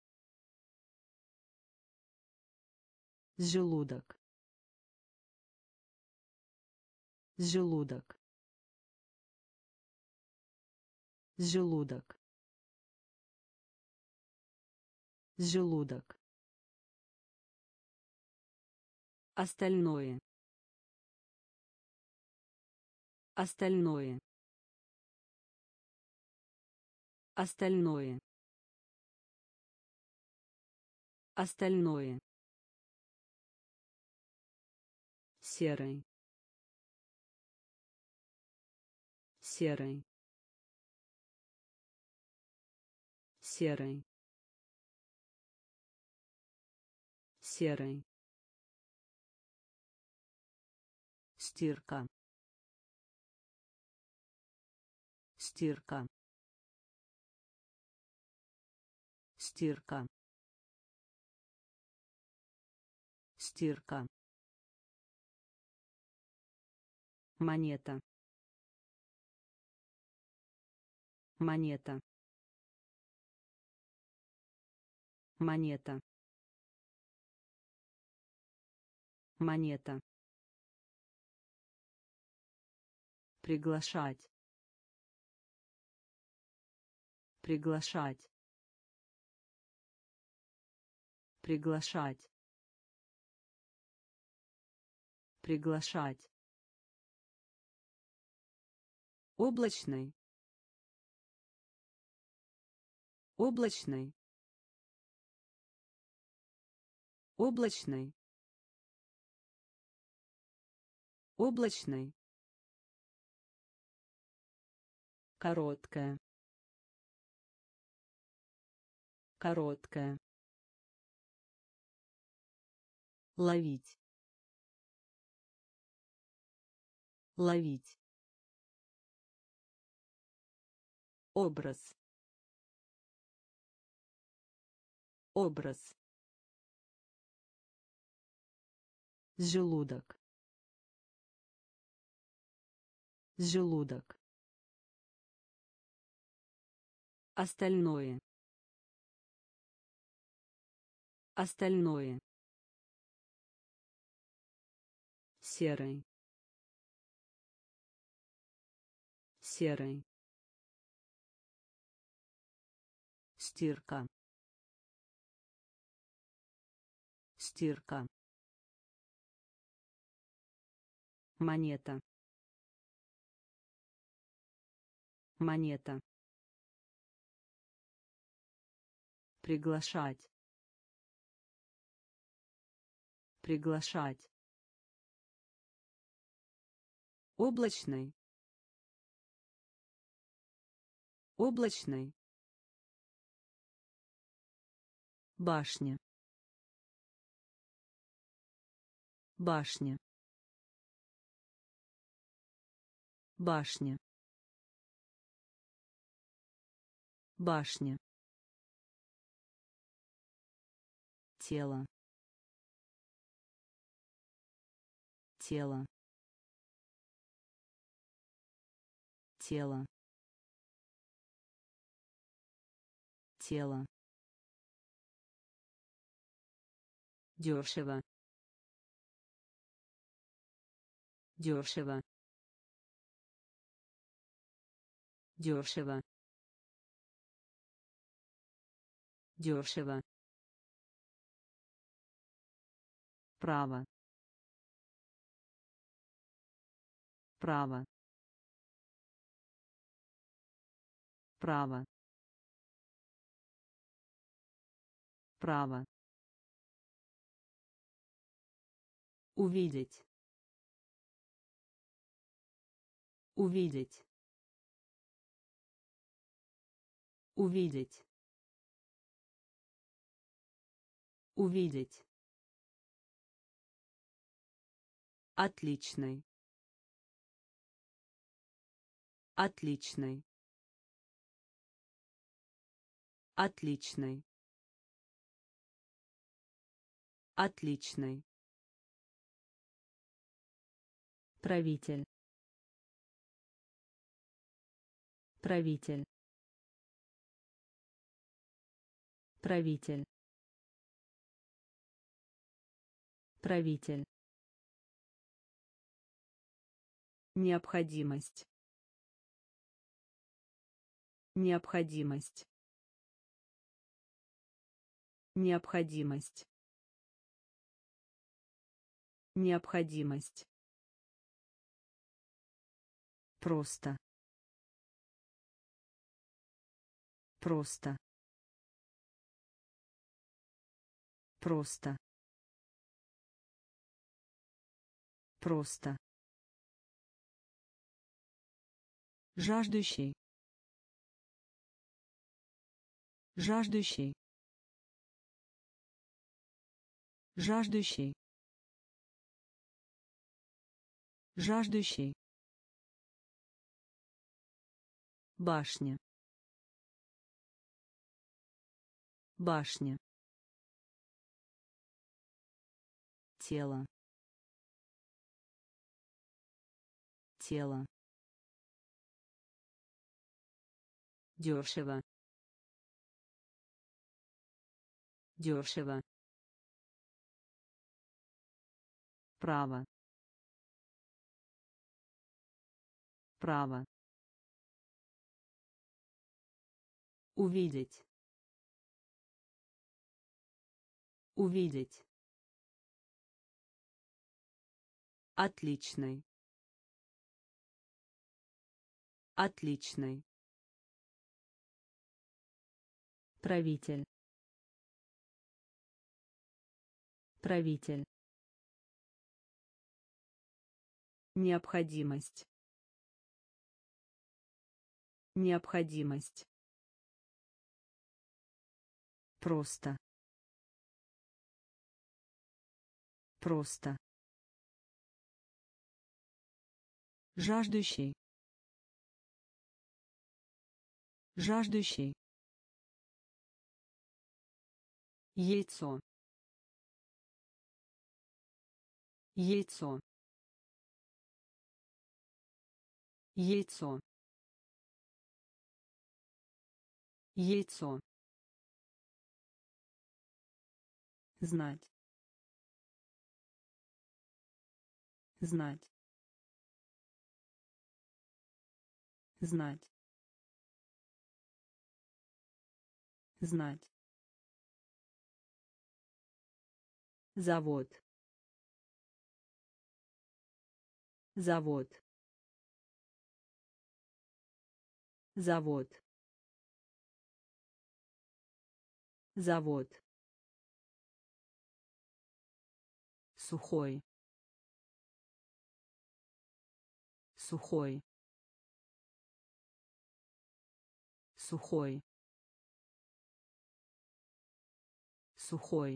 A: Желудок. Желудок. Желудок. Желудок. Остальное. Остальное. Остальное. Остальное. Серый. Серый. Серый. Серый. Стирка. Стирка. Стирка. Стирка. Монета. Монета. Монета. Монета. Приглашать. Приглашать. Приглашать. Приглашать. Облачный. Облачный. Облачный. Облачный. Короткая. Короткая. Ловить. Ловить. Образ. Образ. Желудок. Желудок. Остальное. Остальное. Серый. Серый. Стирка. Стирка. Монета. Монета. Приглашать. Приглашать. Облачный. Облачный. Башня. Башня. Башня. Башня. Тело. Тело. Тело. Тело. Дешево. Дешево. Дешево. Дешево. Право. Право. Право. Право. Увидеть. Увидеть. Увидеть. Увидеть. Отличный. Отличный. Отличный. Отличный. Правитель. Правитель. Правитель. Правитель. Необходимость. Необходимость. Необходимость. Необходимость. Просто. Просто. Просто. Просто. Жаждущий. Жаждущий. Жаждущий. Жаждущий. Башня. Башня. Тело. Тело. Дешево. дешево, право, право, увидеть, увидеть, отличный, отличный, правитель, правитель, необходимость, необходимость, просто, просто, жаждущий, жаждущий, яйцо, яйцо, яйцо, яйцо, знать, знать, знать, знать, завод, завод, завод, завод, сухой, сухой, сухой, сухой,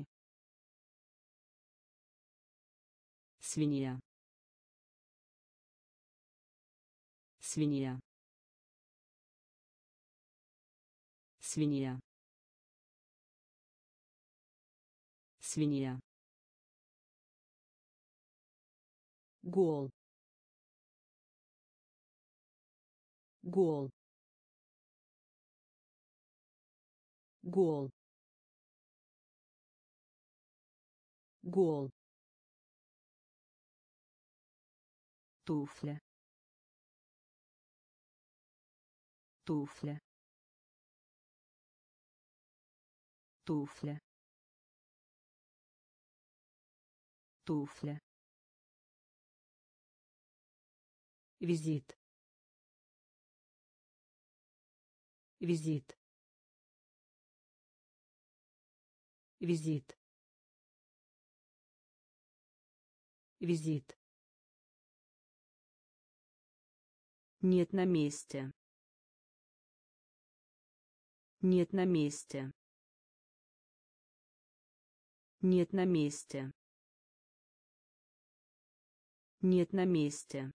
A: свинья, свинья, свинья, свинья, гол, гол, гол, гол, туфля, туфля, туфля, туфля, визит, визит, визит, визит, нет на месте, нет на месте, нет на месте, нет на месте,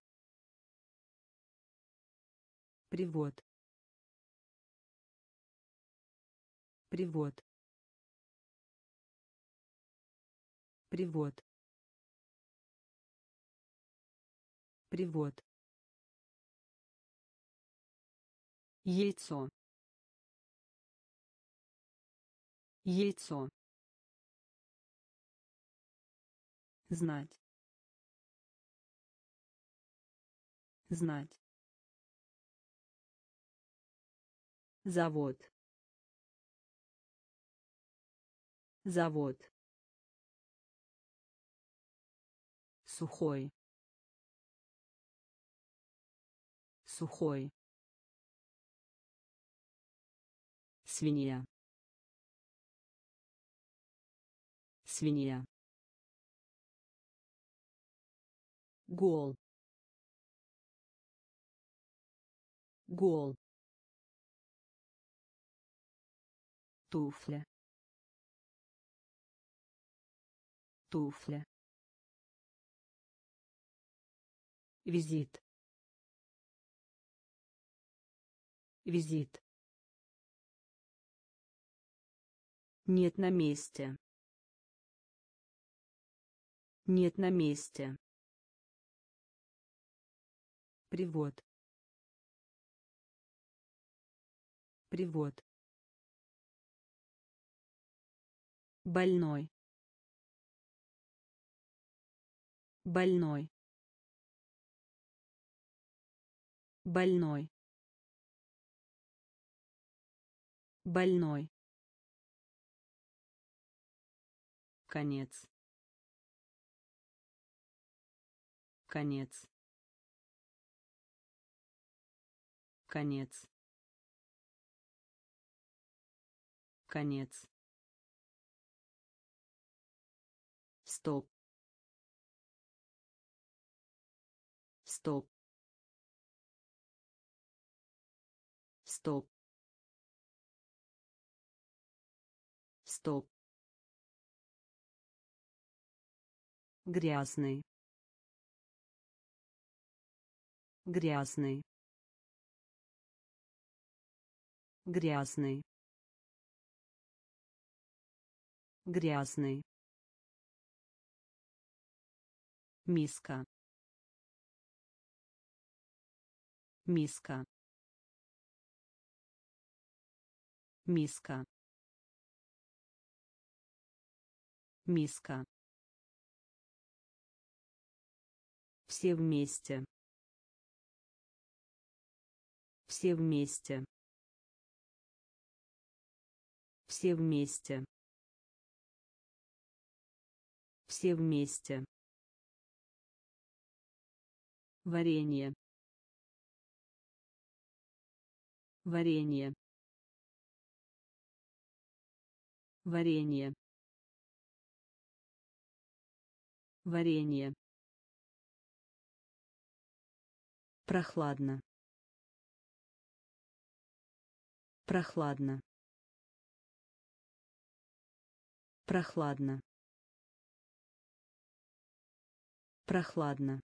A: привод, привод, привод, привод, яйцо, яйцо, знать, знать, завод, завод, сухой, сухой, свинья, свинья, гол, гол, туфля, туфля, визит, визит, нет на месте, нет на месте, привод, привод, больной, больной, больной, больной, конец, конец, конец, конец, стоп, стоп, стоп, стоп, грязный, грязный, грязный, грязный, миска, миска, миска, миска, все вместе, все вместе, все вместе, все вместе, варенье, варенье, варенье, варенье, прохладно, прохладно, прохладно, прохладно,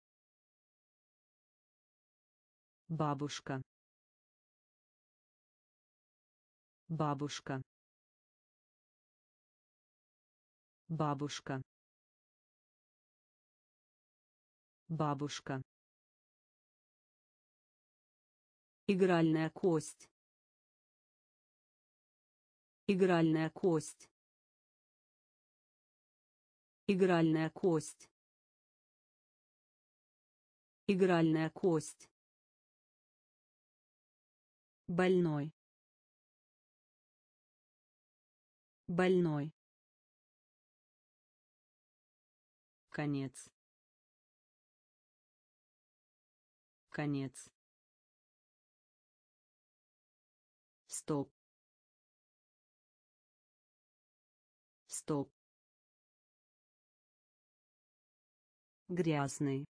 A: бабушка, бабушка, бабушка, бабушка, игральная кость, игральная кость, игральная кость, игральная кость, больной, больной, конец, конец, стоп, стоп, грязный,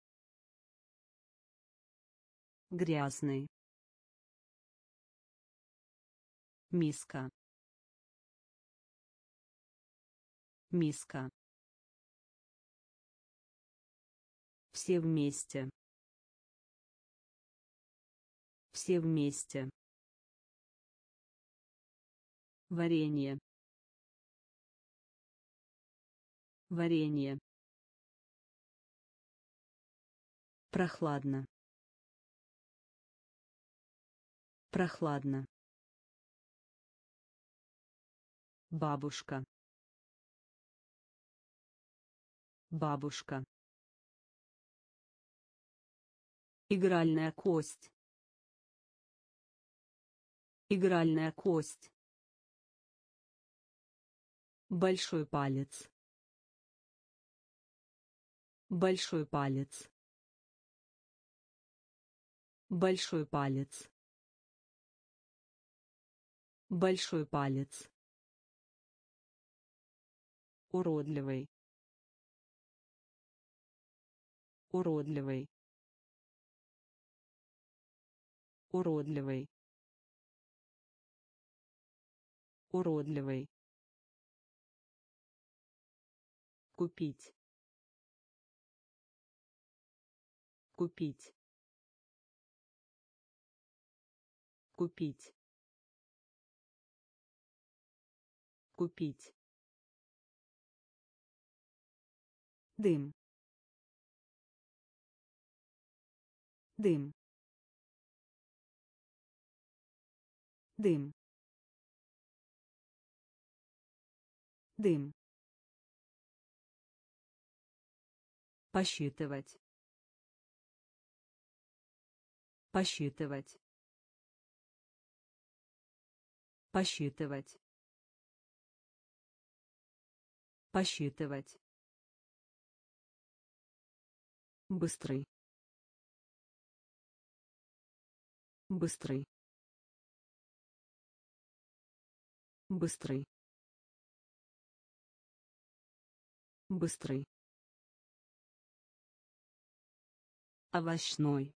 A: грязный, миска, миска, все вместе, все вместе, варенье, варенье, прохладно, прохладно, бабушка, бабушка, игральная кость, игральная кость, большой палец, большой палец, большой палец, большой палец, уродливый, уродливый, уродливый, уродливый, купить, купить, купить, купить, дым, дым, дым, Дым. Посчитывать. Посчитывать. Посчитывать. Посчитывать. Быстрый. Быстрый. Быстрый. Быстрый. Овощной.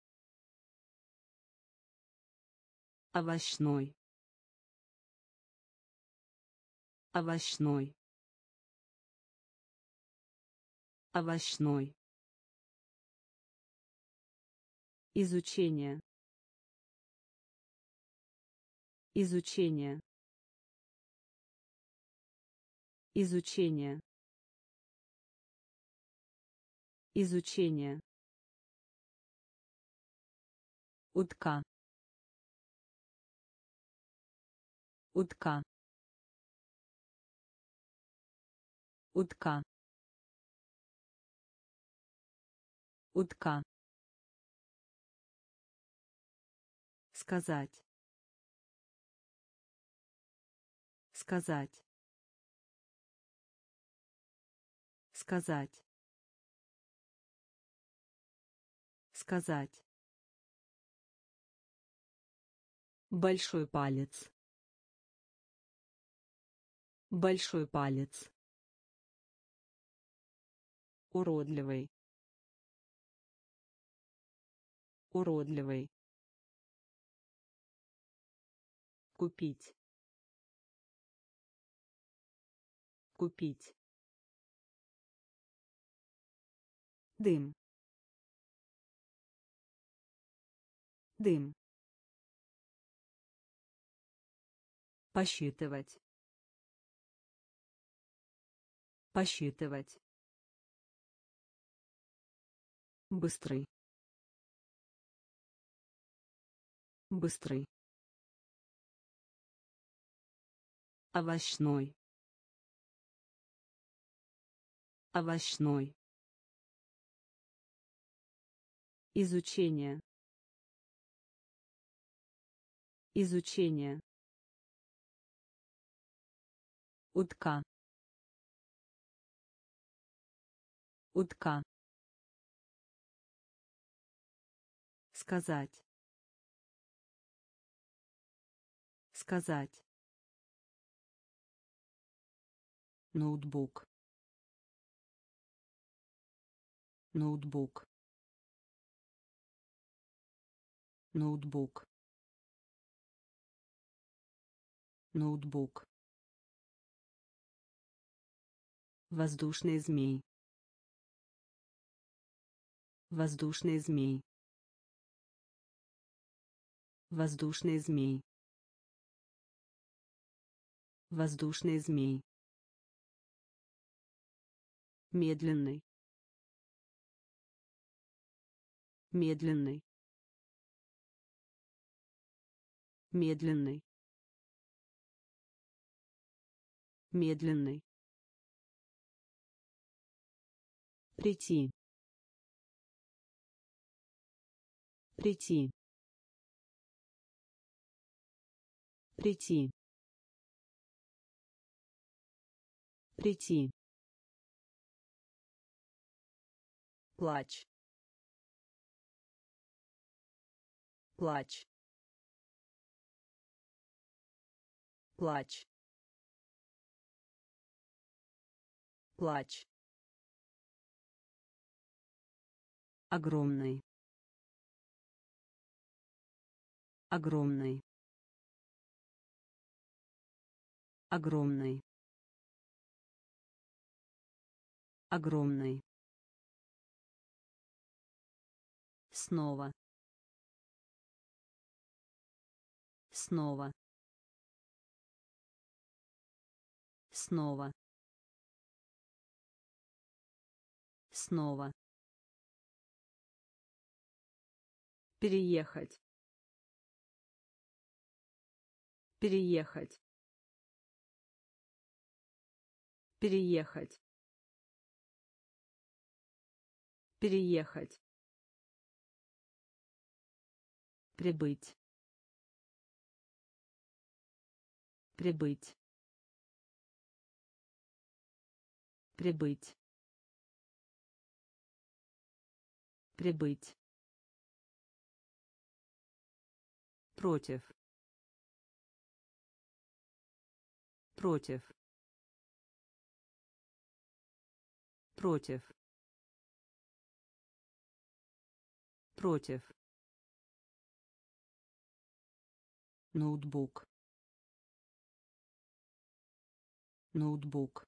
A: Овощной. Овощной. Овощной. Изучение. Изучение. Изучение. Изучение. Утка. Утка. Утка. Утка. Сказать. Сказать. Сказать. Сказать. Большой палец. Большой палец. Уродливый. Уродливый. Купить. Купить. Дым. Дым. Посчитывать. Посчитывать. Быстрый. Быстрый. Овощной. Овощной. Изучение. Изучение. Утка. Утка. Сказать. Сказать. Ноутбук. Ноутбук. Ноутбук. Ноутбук. Воздушный змей. Воздушный змей. Воздушный змей. Воздушный змей. Медленный. Медленный. Медленный. Медленный. Прийти. Прийти. Прийти. Прийти. Плач. Плач. Плач. Плач. Огромный. Огромный. Огромный. Огромный. Снова. Снова. Снова. Снова. Переехать. Переехать. Переехать. Переехать. Прибыть. Прибыть. Прибыть. Прибыть. Против. Против. Против. Против. Ноутбук. Ноутбук.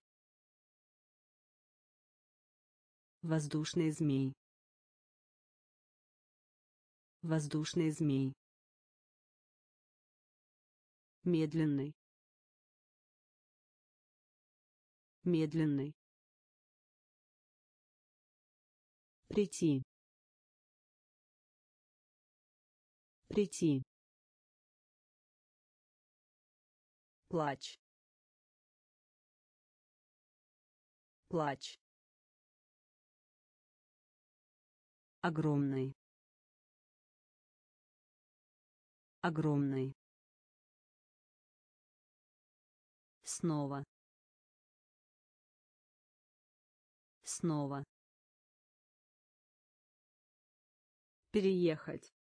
A: Воздушный змей. Воздушный змей. Медленный. Медленный. Прийти. Прийти. Плач. Плач. Огромный. Огромный. Снова. Снова. Переехать.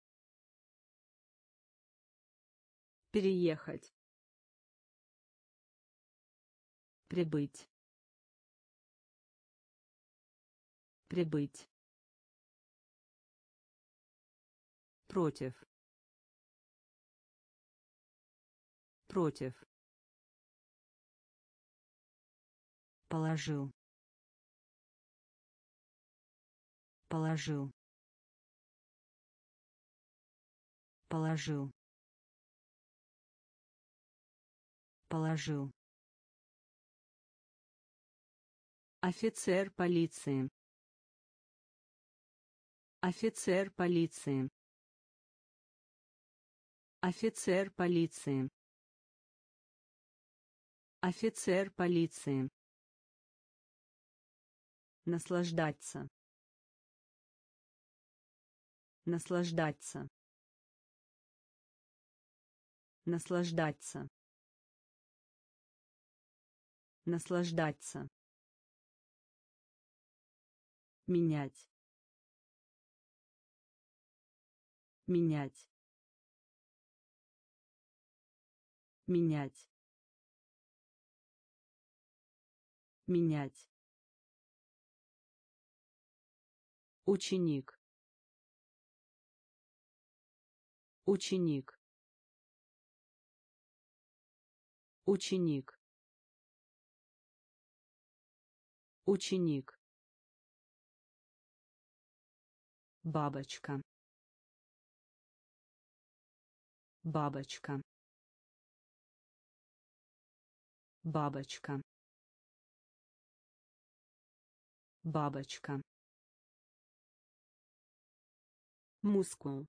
A: Переехать. Прибыть. Прибыть. Против. Против. Положил. Положил. Положил. Положил. Офицер полиции. Офицер полиции. Офицер полиции. Офицер полиции. Наслаждаться. Наслаждаться. Наслаждаться. Наслаждаться. Менять. Менять. Менять. Менять. Ученик. Ученик. Ученик. Ученик. Бабочка. Бабочка. Бабочка. Бабочка. Мускул.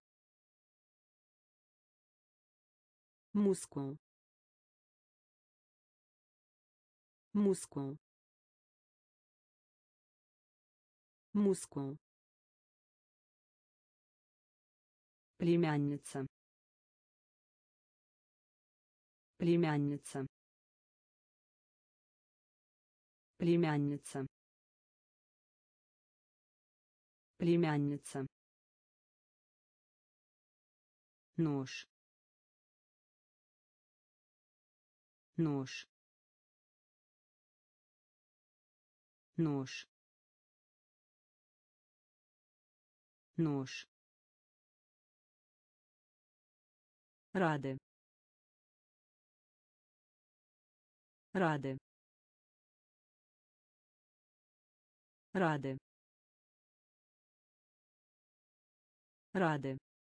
A: Мускул. Мускул. Мускул. Племянница. Племянница. Племянница. Племянница. Нож. Нож. Нож. Нож. Рады. Рады. Рады. Рады.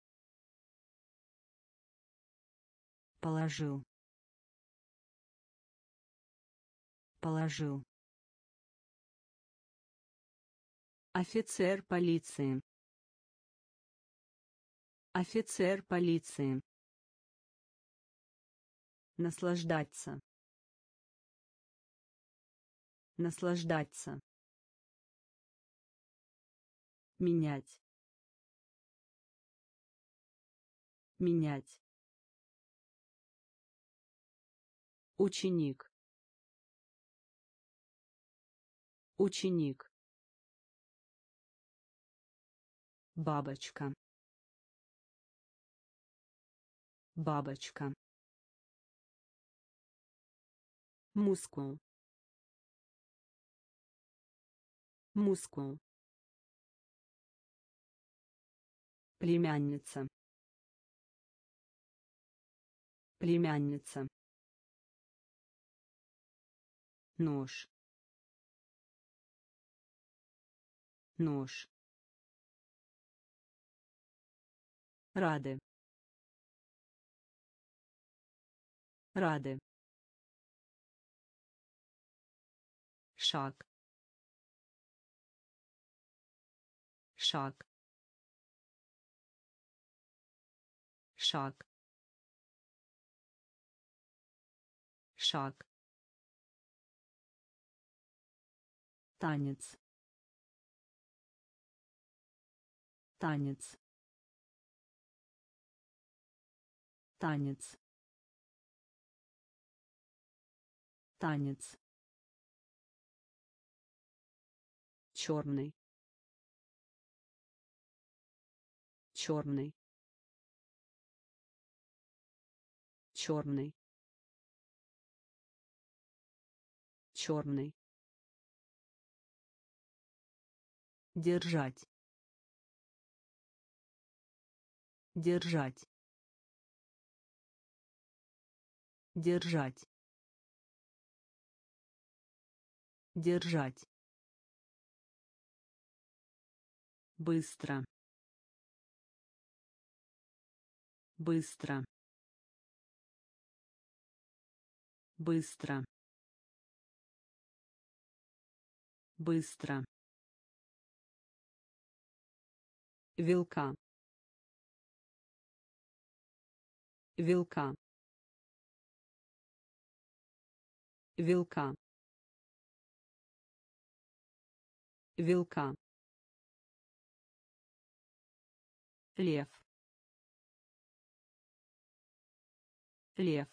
A: Положил. Положил. Офицер полиции. Офицер полиции. Наслаждаться. Наслаждаться. Менять. Менять. Ученик. Ученик. Бабочка. Бабочка. Мускул. Мускул. Племянница. Племянница. Нож. Нож. Рады. Рады. Шаг. Шаг. Шаг. Шаг. Танец. Танец. Танец. Танец. Черный. Черный. Черный. Черный. Держать. Держать. Держать. Держать. Быстро. Быстро. Быстро. Быстро. Вилка. Вилка. Вилка. Вилка. Лев. Лев.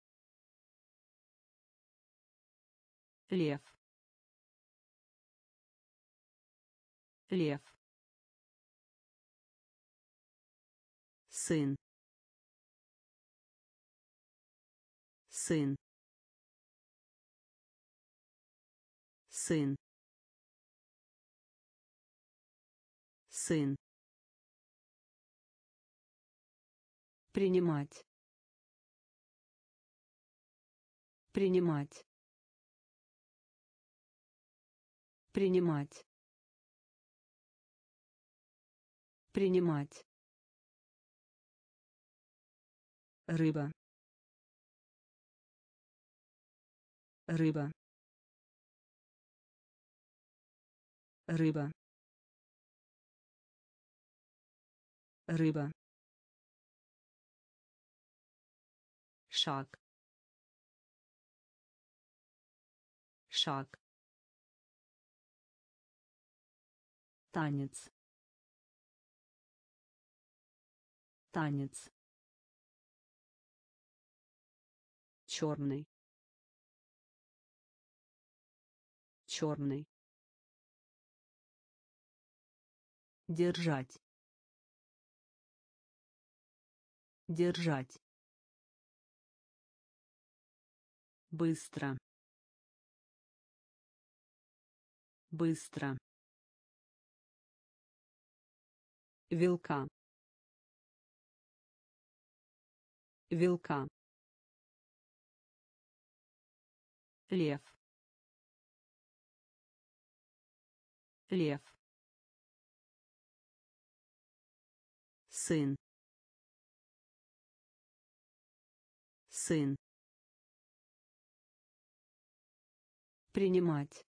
A: Лев. Лев. Сын. Сын. Сын. Сын. Принимать. Принимать. Принимать. Принимать. Рыба. Рыба. Рыба. Рыба. Шаг. Шаг. Танец. Танец. Черный. Черный. Держать. Держать. Быстро. Быстро. Вилка. Вилка. Лев. Лев. Сын. Сын. Принимать.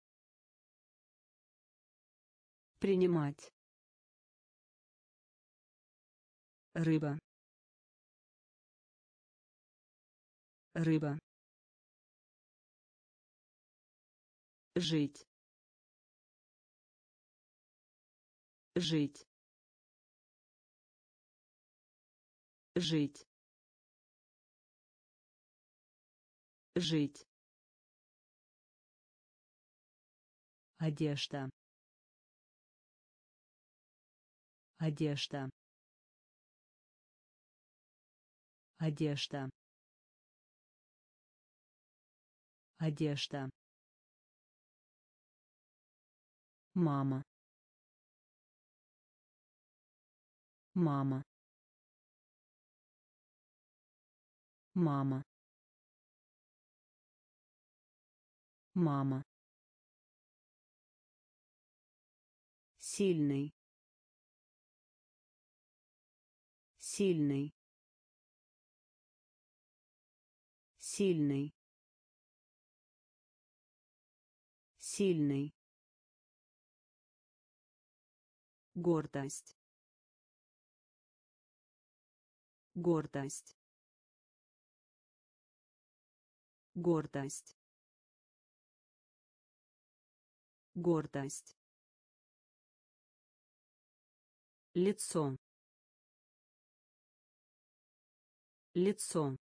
A: Принимать. Рыба. Рыба. жить, жить, жить, жить, одежда, одежда, одежда, одежда, мама, мама, мама, мама, сильный, сильный, сильный, сильный, гордость, гордость, гордость, гордость, лицо, лицо,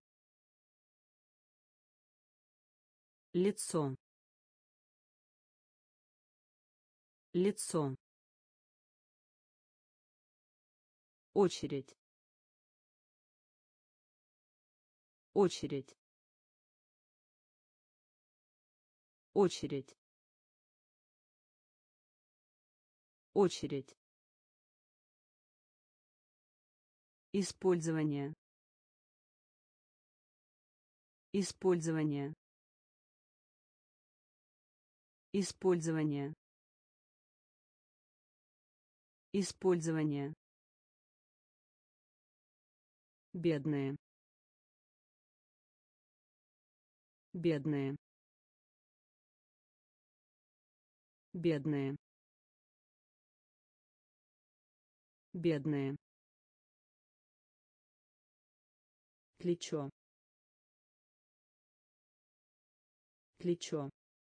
A: лицо, лицо, очередь, очередь, очередь, очередь, использование, использование, использование, использование, бедные, бедные, бедные, бедные, плечо, плечо,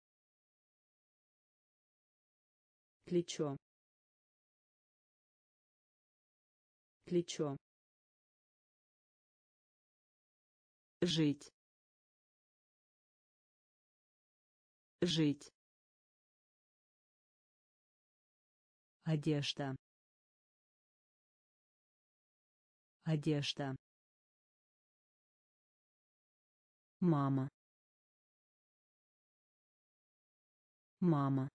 A: плечо, плечо, жить, жить, одежда, одежда, мама, мама,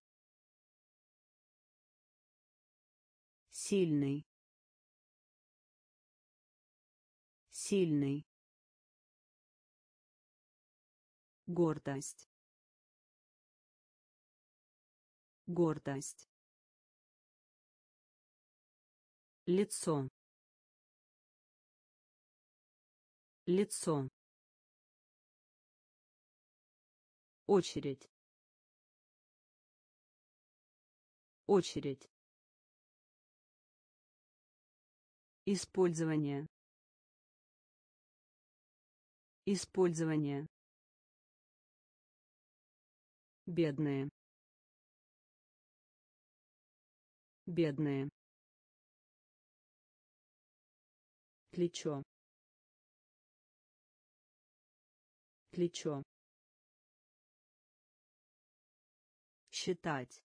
A: сильный, сильный, гордость, гордость, лицо, лицо, очередь, очередь, использование, использование, бедные, бедные, плечо, плечо, считать,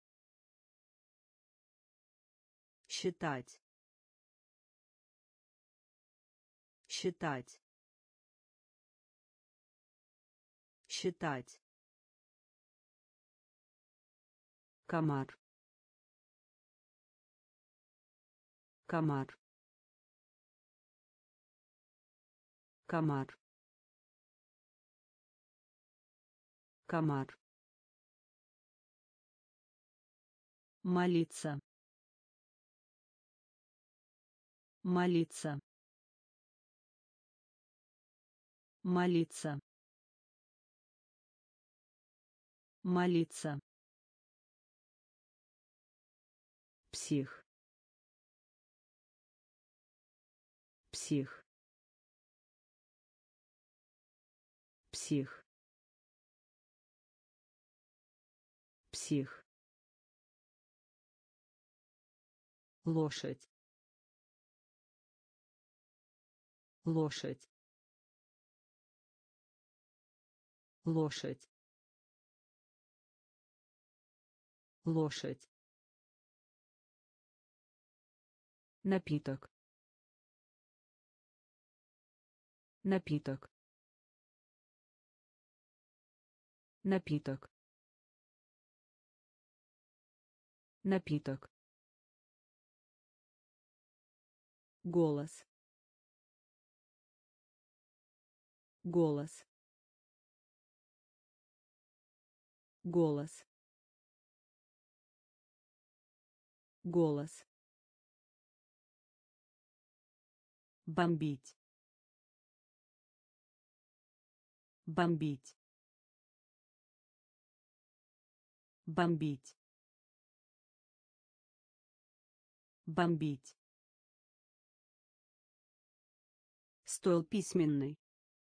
A: считать, считать, считать, комар, комар, комар, комар, молиться, молиться, молиться, молиться, псих, псих, псих, псих, лошадь, лошадь, лошадь, лошадь, напиток, напиток, напиток, напиток, голос, голос, голос, голос, бомбить, бомбить, бомбить, бомбить, стол письменный,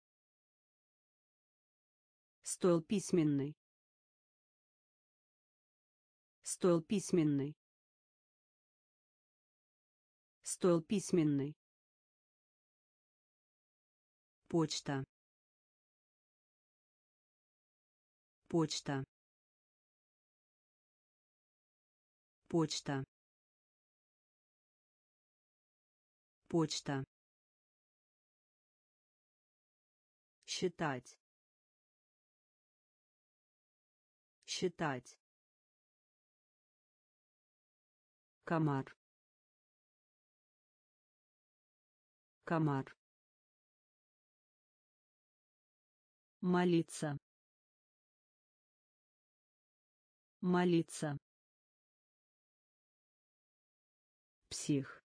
A: стол письменный, стол письменный, стол письменный, почта, почта, почта, почта, считать, считать, комар, комар, молиться, молиться, псих,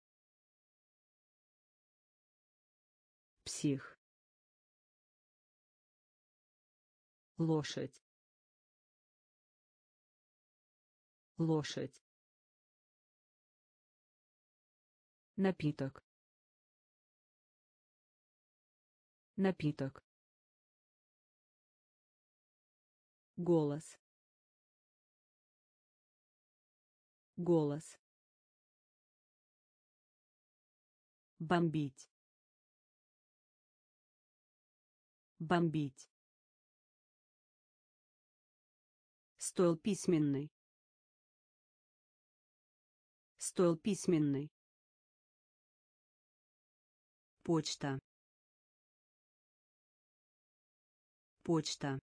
A: псих, лошадь, лошадь, напиток, напиток, голос, голос, бомбить, бомбить, стол письменный, стол письменный, почта, почта,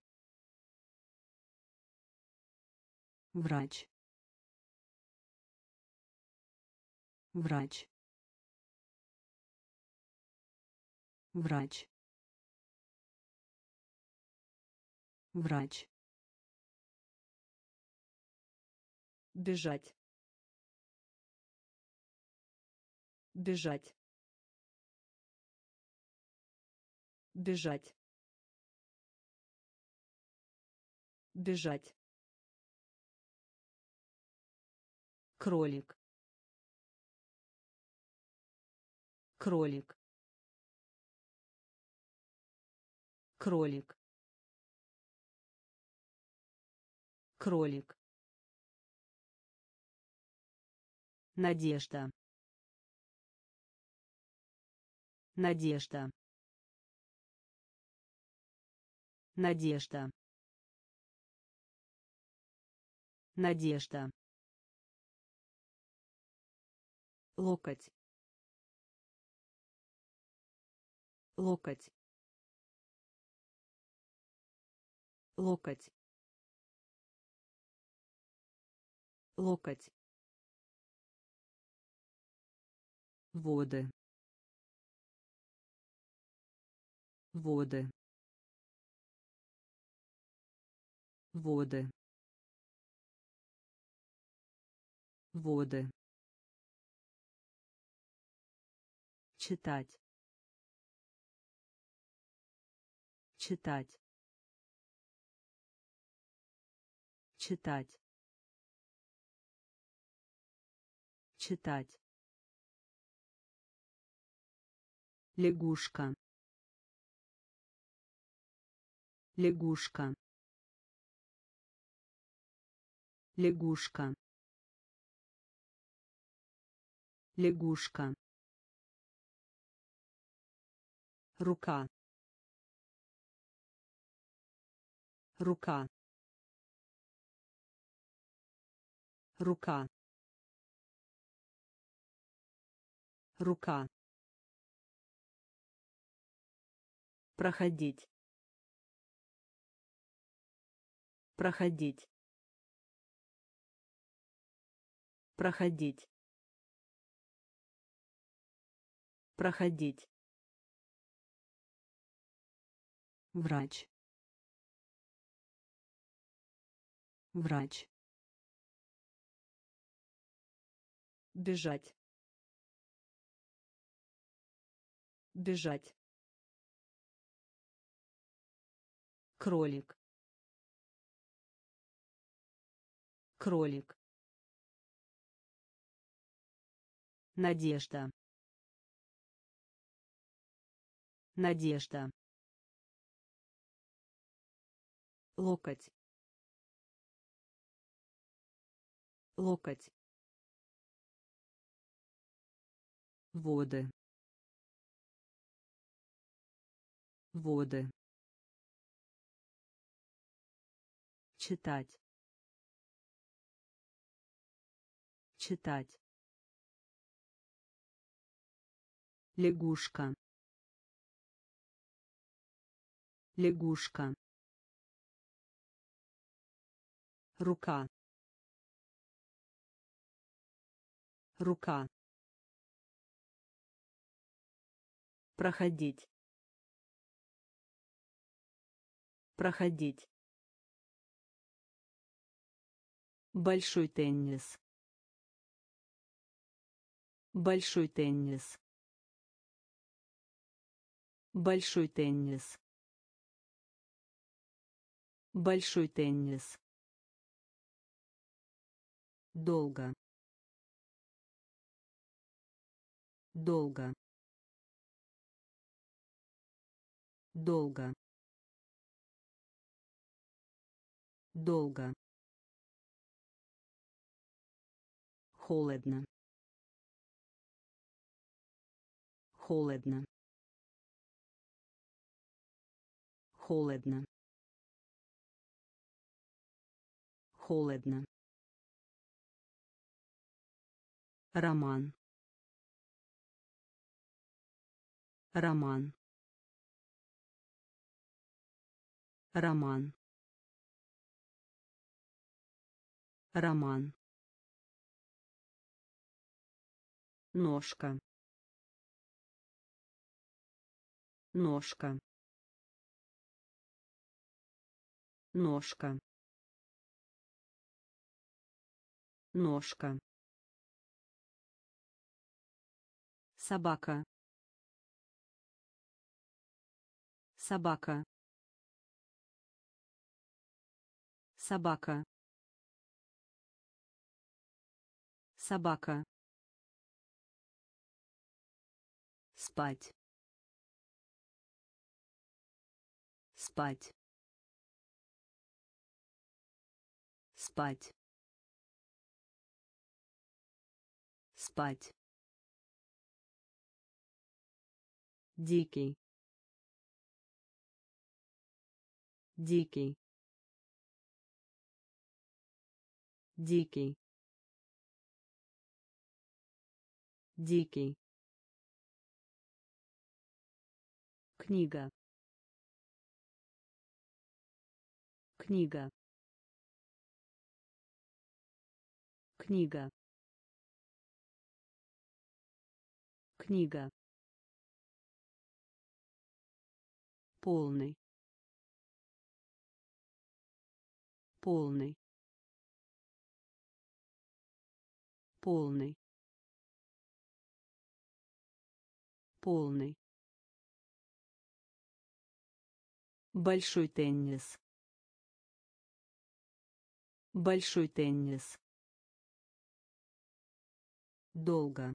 A: врач, врач, врач, врач, бежать, бежать, бежать, бежать, кролик, кролик, кролик, кролик, надежда, надежда, надежда, надежда, локоть, локоть, локоть, локоть, воды, воды, воды, воды, читать, читать, читать, читать, лягушка, лягушка, лягушка, лягушка, рука, рука, рука, рука, проходить, проходить, проходить, проходить, врач, врач, бежать, бежать, кролик, кролик, надежда, надежда, локоть, локоть, воды, воды, читать, читать, лягушка, лягушка, рука, рука, проходить, проходить, большой теннис, большой теннис, большой теннис, большой теннис, долго, долго, долго, долго, холодно, холодно, холодно, холодно, роман, роман, роман, роман, ножка, ножка, ножка, ножка, собака, собака, собака, собака, спать, спать, спать, спать, дикий, дикий, дикий, дикий, книга, книга, книга, книга, полный, полный, полный, полный, большой теннис, большой теннис, долго,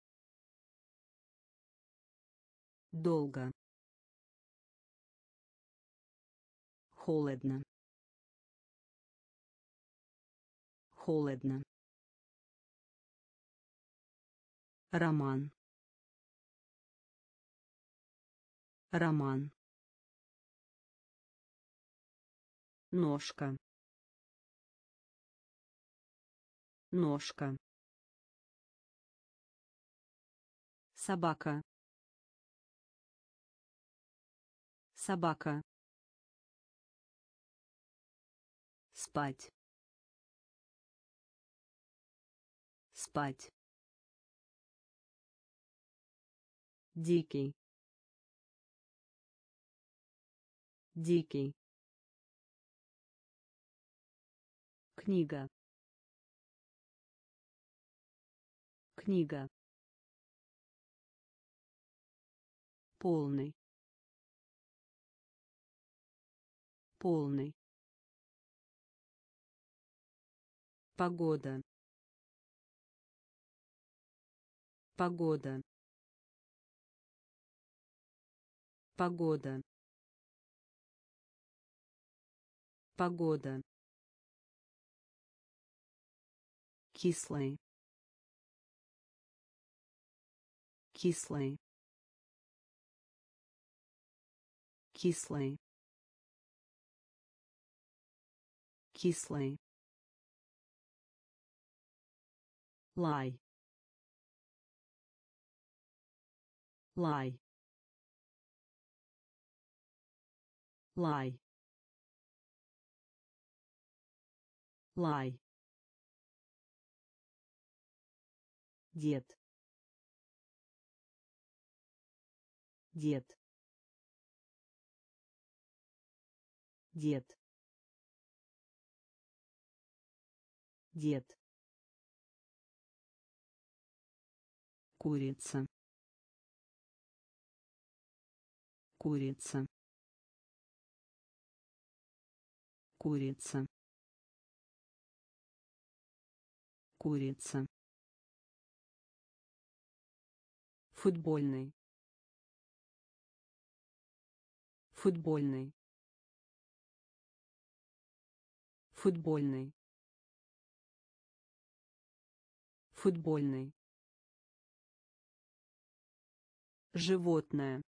A: долго, холодно, холодно, роман, роман, ножка, ножка, собака, собака, спать, спать, дикий, дикий, книга, книга, полный, полный, погода, погода, погода, погода, кислый, кислый, кислый, кислый, лай, лай, лай, лай, дед, дед, дед, дед, курица, курица, курица, курица, футбольный, футбольный, футбольный, футбольный, животное,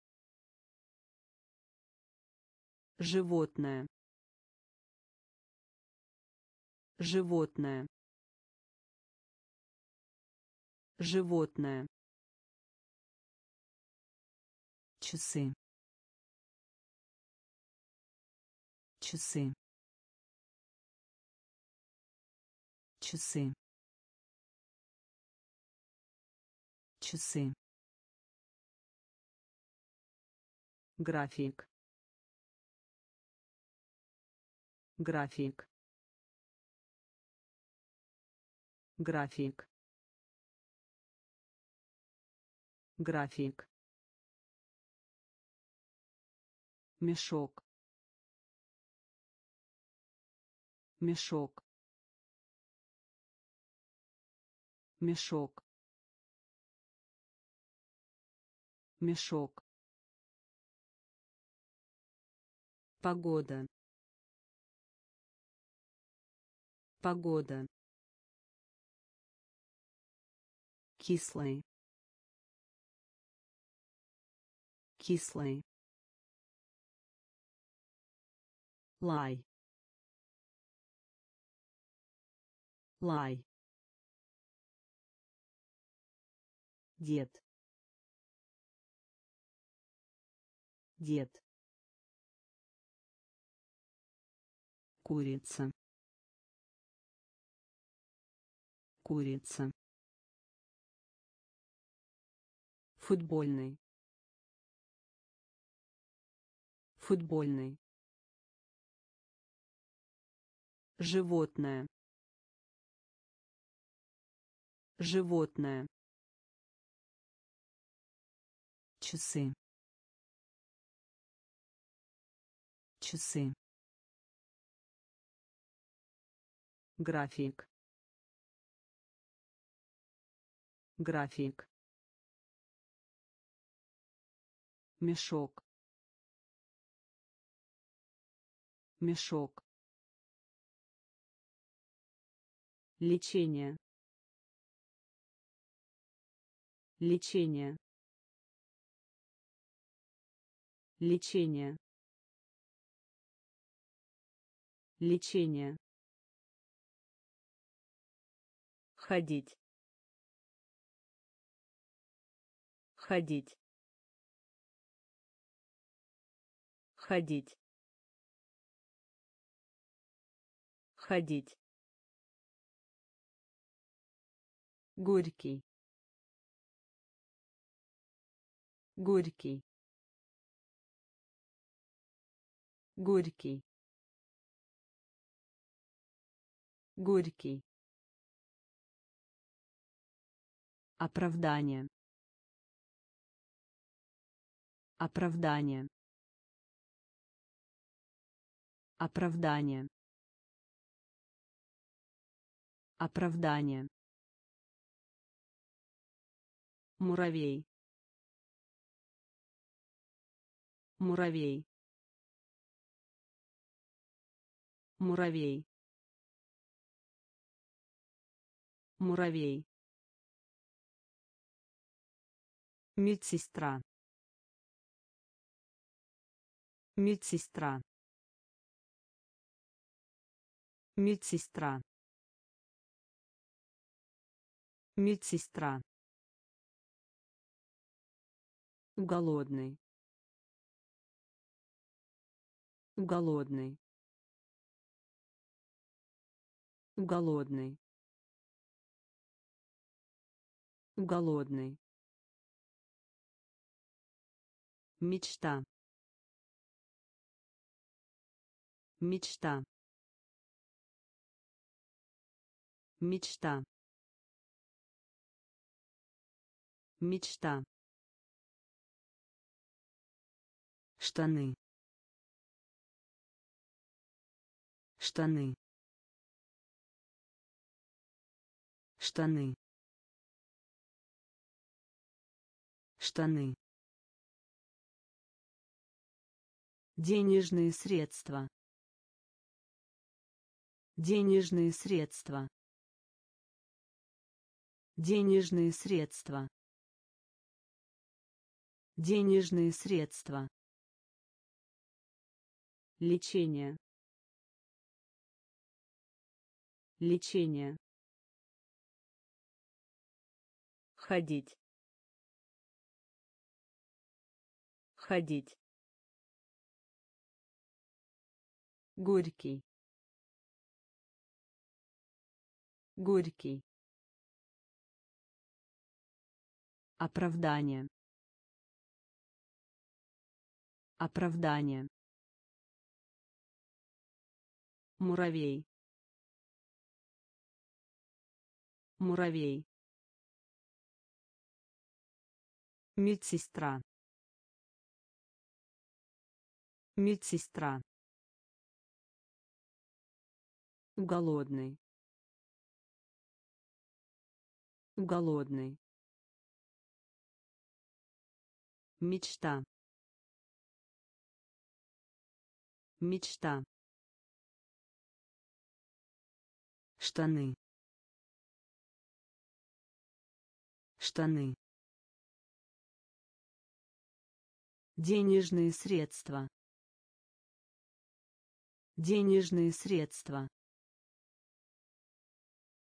A: животное, животное, животное, часы, часы, часы, часы, график, график, график, график, мешок, мешок, мешок, мешок, погода, погода, кислый, кислый, лай, лай, дед, дед, курица, курица, футбольный, футбольный, животное, животное, часы, часы, график, график, мешок, мешок, Лечение. Лечение. Лечение. Лечение. Ходить. Ходить. Ходить. Ходить. Горький. Горький. Горький. Горький. Оправдание. Оправдание. Оправдание. Оправдание. Муравей. Муравей. Муравей. Муравей. Медсестра. Медсестра. Медсестра. Медсестра. Голодный. Голодный. Голодный. Голодный. Мечта. Мечта. Мечта. Мечта. Штаны. Штаны. Штаны. Штаны. Денежные средства. Денежные средства. Денежные средства. Денежные средства. Лечение. Лечение. Ходить. Ходить. Горький. Горький. Оправдание. Оправдание. Муравей. Муравей. Медсестра. Медсестра. Голодный. Голодный. Мечта. Мечта. Штаны. Штаны. Денежные средства. Денежные средства.